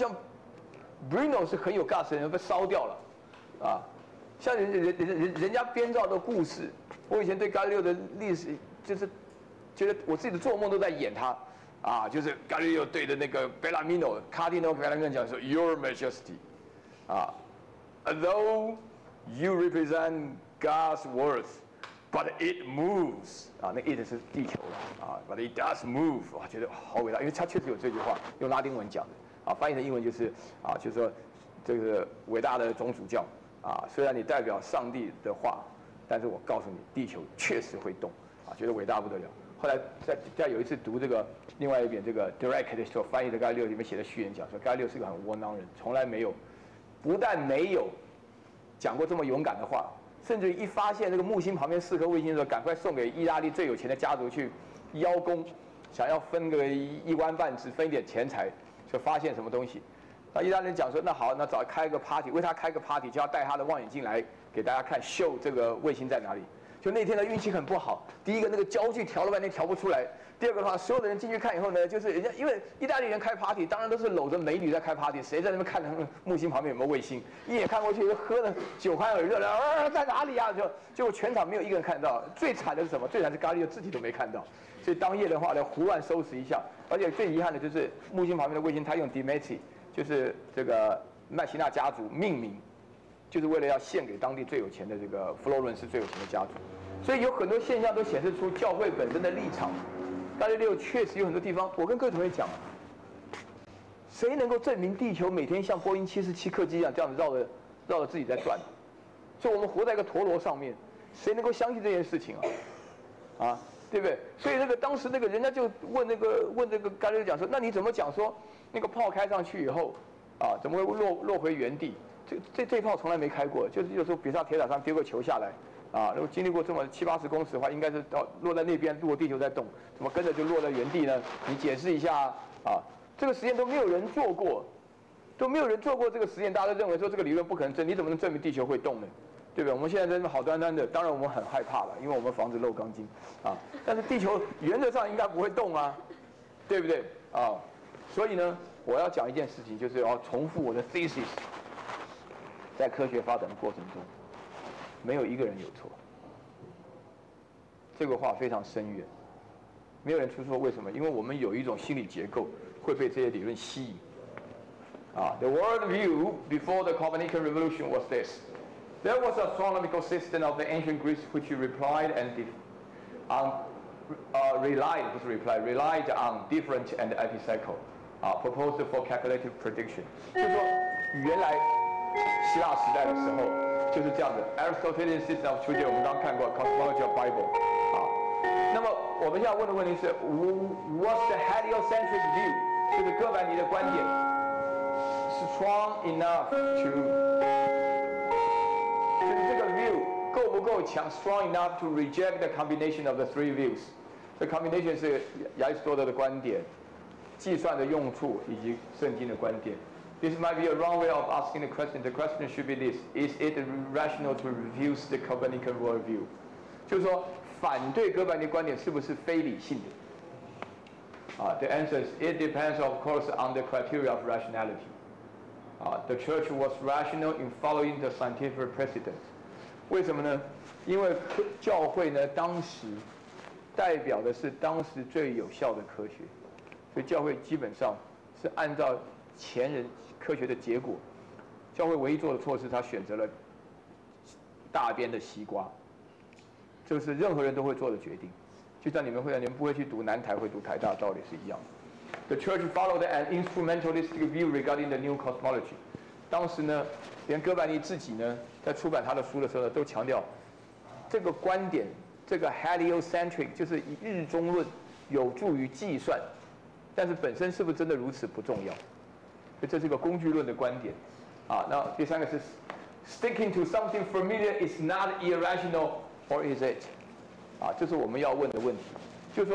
Bruno 是很有 guts 的人，被烧掉了，啊，像人家编造的故事，我以前对伽利略的历史就是觉得我自己的做梦都在演他，啊，就是伽利略对着那个 Bellarmino Cardinal Bellarmino 讲说 Your Majesty， 啊 ，Although you represent God's words。But it moves 啊，那 it 是地球了啊 ，But it does move， 哇，觉得好伟大，因为他确实有这句话，用拉丁文讲的啊，翻译成英文就是啊，就是说这个伟大的总主教啊，虽然你代表上帝的话，但是我告诉你，地球确实会动啊，觉得伟大不得了。后来在有一次读这个另外一遍这个 Direct 的时候，翻译的伽利略里面写的序言讲说，伽利略是个很窝囊人，从来没有，不但没有讲过这么勇敢的话。甚至一发现这个木星旁边4颗卫星的时候，赶快送给意大利最有钱的家族去邀功，想要分个1官半职，分一点钱财，就发现什么东西。那意大利人讲说，那好，那开个 party， 为他开个 party， 就要带他的望远镜来给大家看，秀这个卫星在哪里。就那天的运气很不好，第一个那个焦距调了半天调不出来，第二个的话，所有的人进去看以后呢，就是人家因为意大利人开 party， 当然都是搂着美女在开 party， 谁在那边看他们木星旁边有没有卫星？一眼看过去，喝了酒酣耳热了，在哪里啊？结果全场没有一个人看到。最惨的是什么？最惨是伽利略自己都没看到。所以当夜的话呢，胡乱收拾一下。而且最遗憾的就是木星旁边的卫星，他用 Demetri， 就是这个麦西纳家族命名，就是为了要献给当地最有钱的这个佛罗伦斯最有钱的家族。所以有很多现象都显示出教会本身的立场。伽利略确实有很多地方，我跟各位同学讲，谁能够证明地球每天像波音747客机一样这样子绕着自己在转？所以我们活在一个陀螺上面，谁能够相信这件事情啊？啊，对不对？所以当时人家就问这个伽利略讲说，那你怎么讲说那个炮开上去以后啊，怎么会落回原地？这炮从来没开过，就是有时候比如铁塔上丢个球下来。啊，如果经历过这么70-80公尺的话，应该是落在那边，如果地球在动，怎么跟着就落在原地呢？你解释一下啊！这个实验都没有人做过，都没有人做过这个实验，大家都认为说这个理论不可能证，你怎么能证明地球会动呢？对不对？我们现在在那好端端的，当然我们很害怕了，因为我们房子漏钢筋啊。但是地球原则上应该不会动啊，对不对？啊，所以呢，我要讲一件事情，就是要重复我的 thesis， 在科学发展的过程中。没有一个人有错，这个话非常深远。没有人出错，为什么？因为我们有一种心理结构会被这些理论吸引。啊 ，The world view before the Copernican revolution was this: there was an astronomical system of the ancient Greeks which relied on different and epicycle, proposed for calculative prediction。就是说，原来希腊时代的时候。就是这样的 ，Aristotelian system of truth， 我们刚刚看过 Cosmology of Bible， 啊，那么我们现在问的问题是 ，What's the heliocentric view？ 就是哥白尼的观点 ，strong enough to， 就是这个 view 够不够强 ，strong enough to reject the combination of the three views， 这 combination 是亚里士多德的观点，计算的用处以及圣经的观点。This might be a wrong way of asking the question. The question should be this: Is it rational to refuse the Copernican worldview? 就是说，反对哥白尼观点是不是非理性的？The answer is it depends, of course, on the criteria of rationality. The church was rational in following the scientific precedent. 为什么呢？因为教会呢，当时代表的是当时最有效的科学，所以教会基本上是按照前人科学的结果。教会唯一做的错是，他选择了大边的西瓜，这是任何人都会做的决定。就像你们不会去读南台，会读台大，道理是一样的。The church followed an instrumentalistic view regarding the new cosmology. 当时呢，连哥白尼自己呢，在出版他的书的时候呢，都强调这个观点，这个 heliocentric 就是以日中论有助于计算，但是本身是不是真的如此不重要。所以这是一个工具论的观点。那第三个是 sticking to something familiar is not irrational, or is it？ 这是我们要问的问题，就是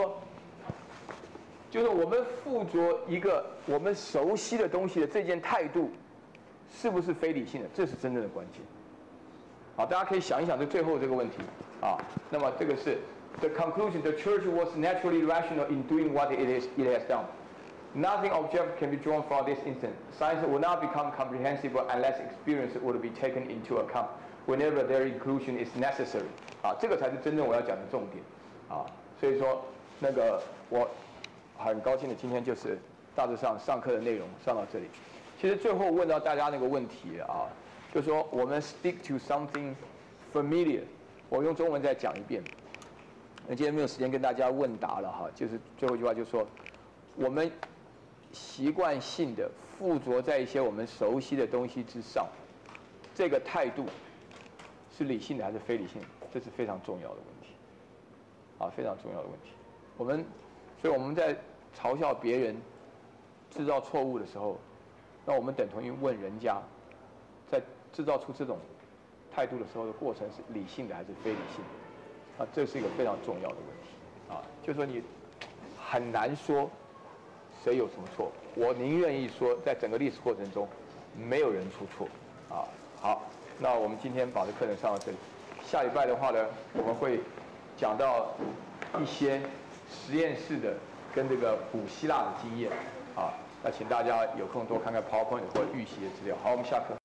我们附着一个我们熟悉的东西的这件态度，是不是非理性的？这是真正的关键。大家可以想一想这最后这个问题。那么这个是 the conclusion: the church was naturally rational in doing what it has done. Nothing objective can be drawn from this instance. Science will not become comprehensible unless experience would be taken into account whenever their inclusion is necessary. 这个才是真正我要讲的重点。所以说那个我很高兴的今天就是大致上上课的内容上到这里。其实最后问到大家那个问题就是说我们 stick to something familiar。我用中文再讲一遍。那今天没有时间跟大家问答了就是最后一句话就是说，我们习惯性的附着在一些我们熟悉的东西之上，这个态度是理性的还是非理性的？这是非常重要的问题，非常重要的问题。所以我们在嘲笑别人制造错误的时候，那我们等同于问人家，在制造出这种态度的时候的过程是理性的还是非理性的？这是一个非常重要的问题。就是说你很难说谁有什么错，我宁愿意说，在整个历史过程中，没有人出错。好，那我们今天把这课程上到这里。下礼拜的话呢，我们会讲到一些实验室的跟这个古希腊的经验。那请大家有空多看看 PowerPoint 或预习的资料。好，我们下课。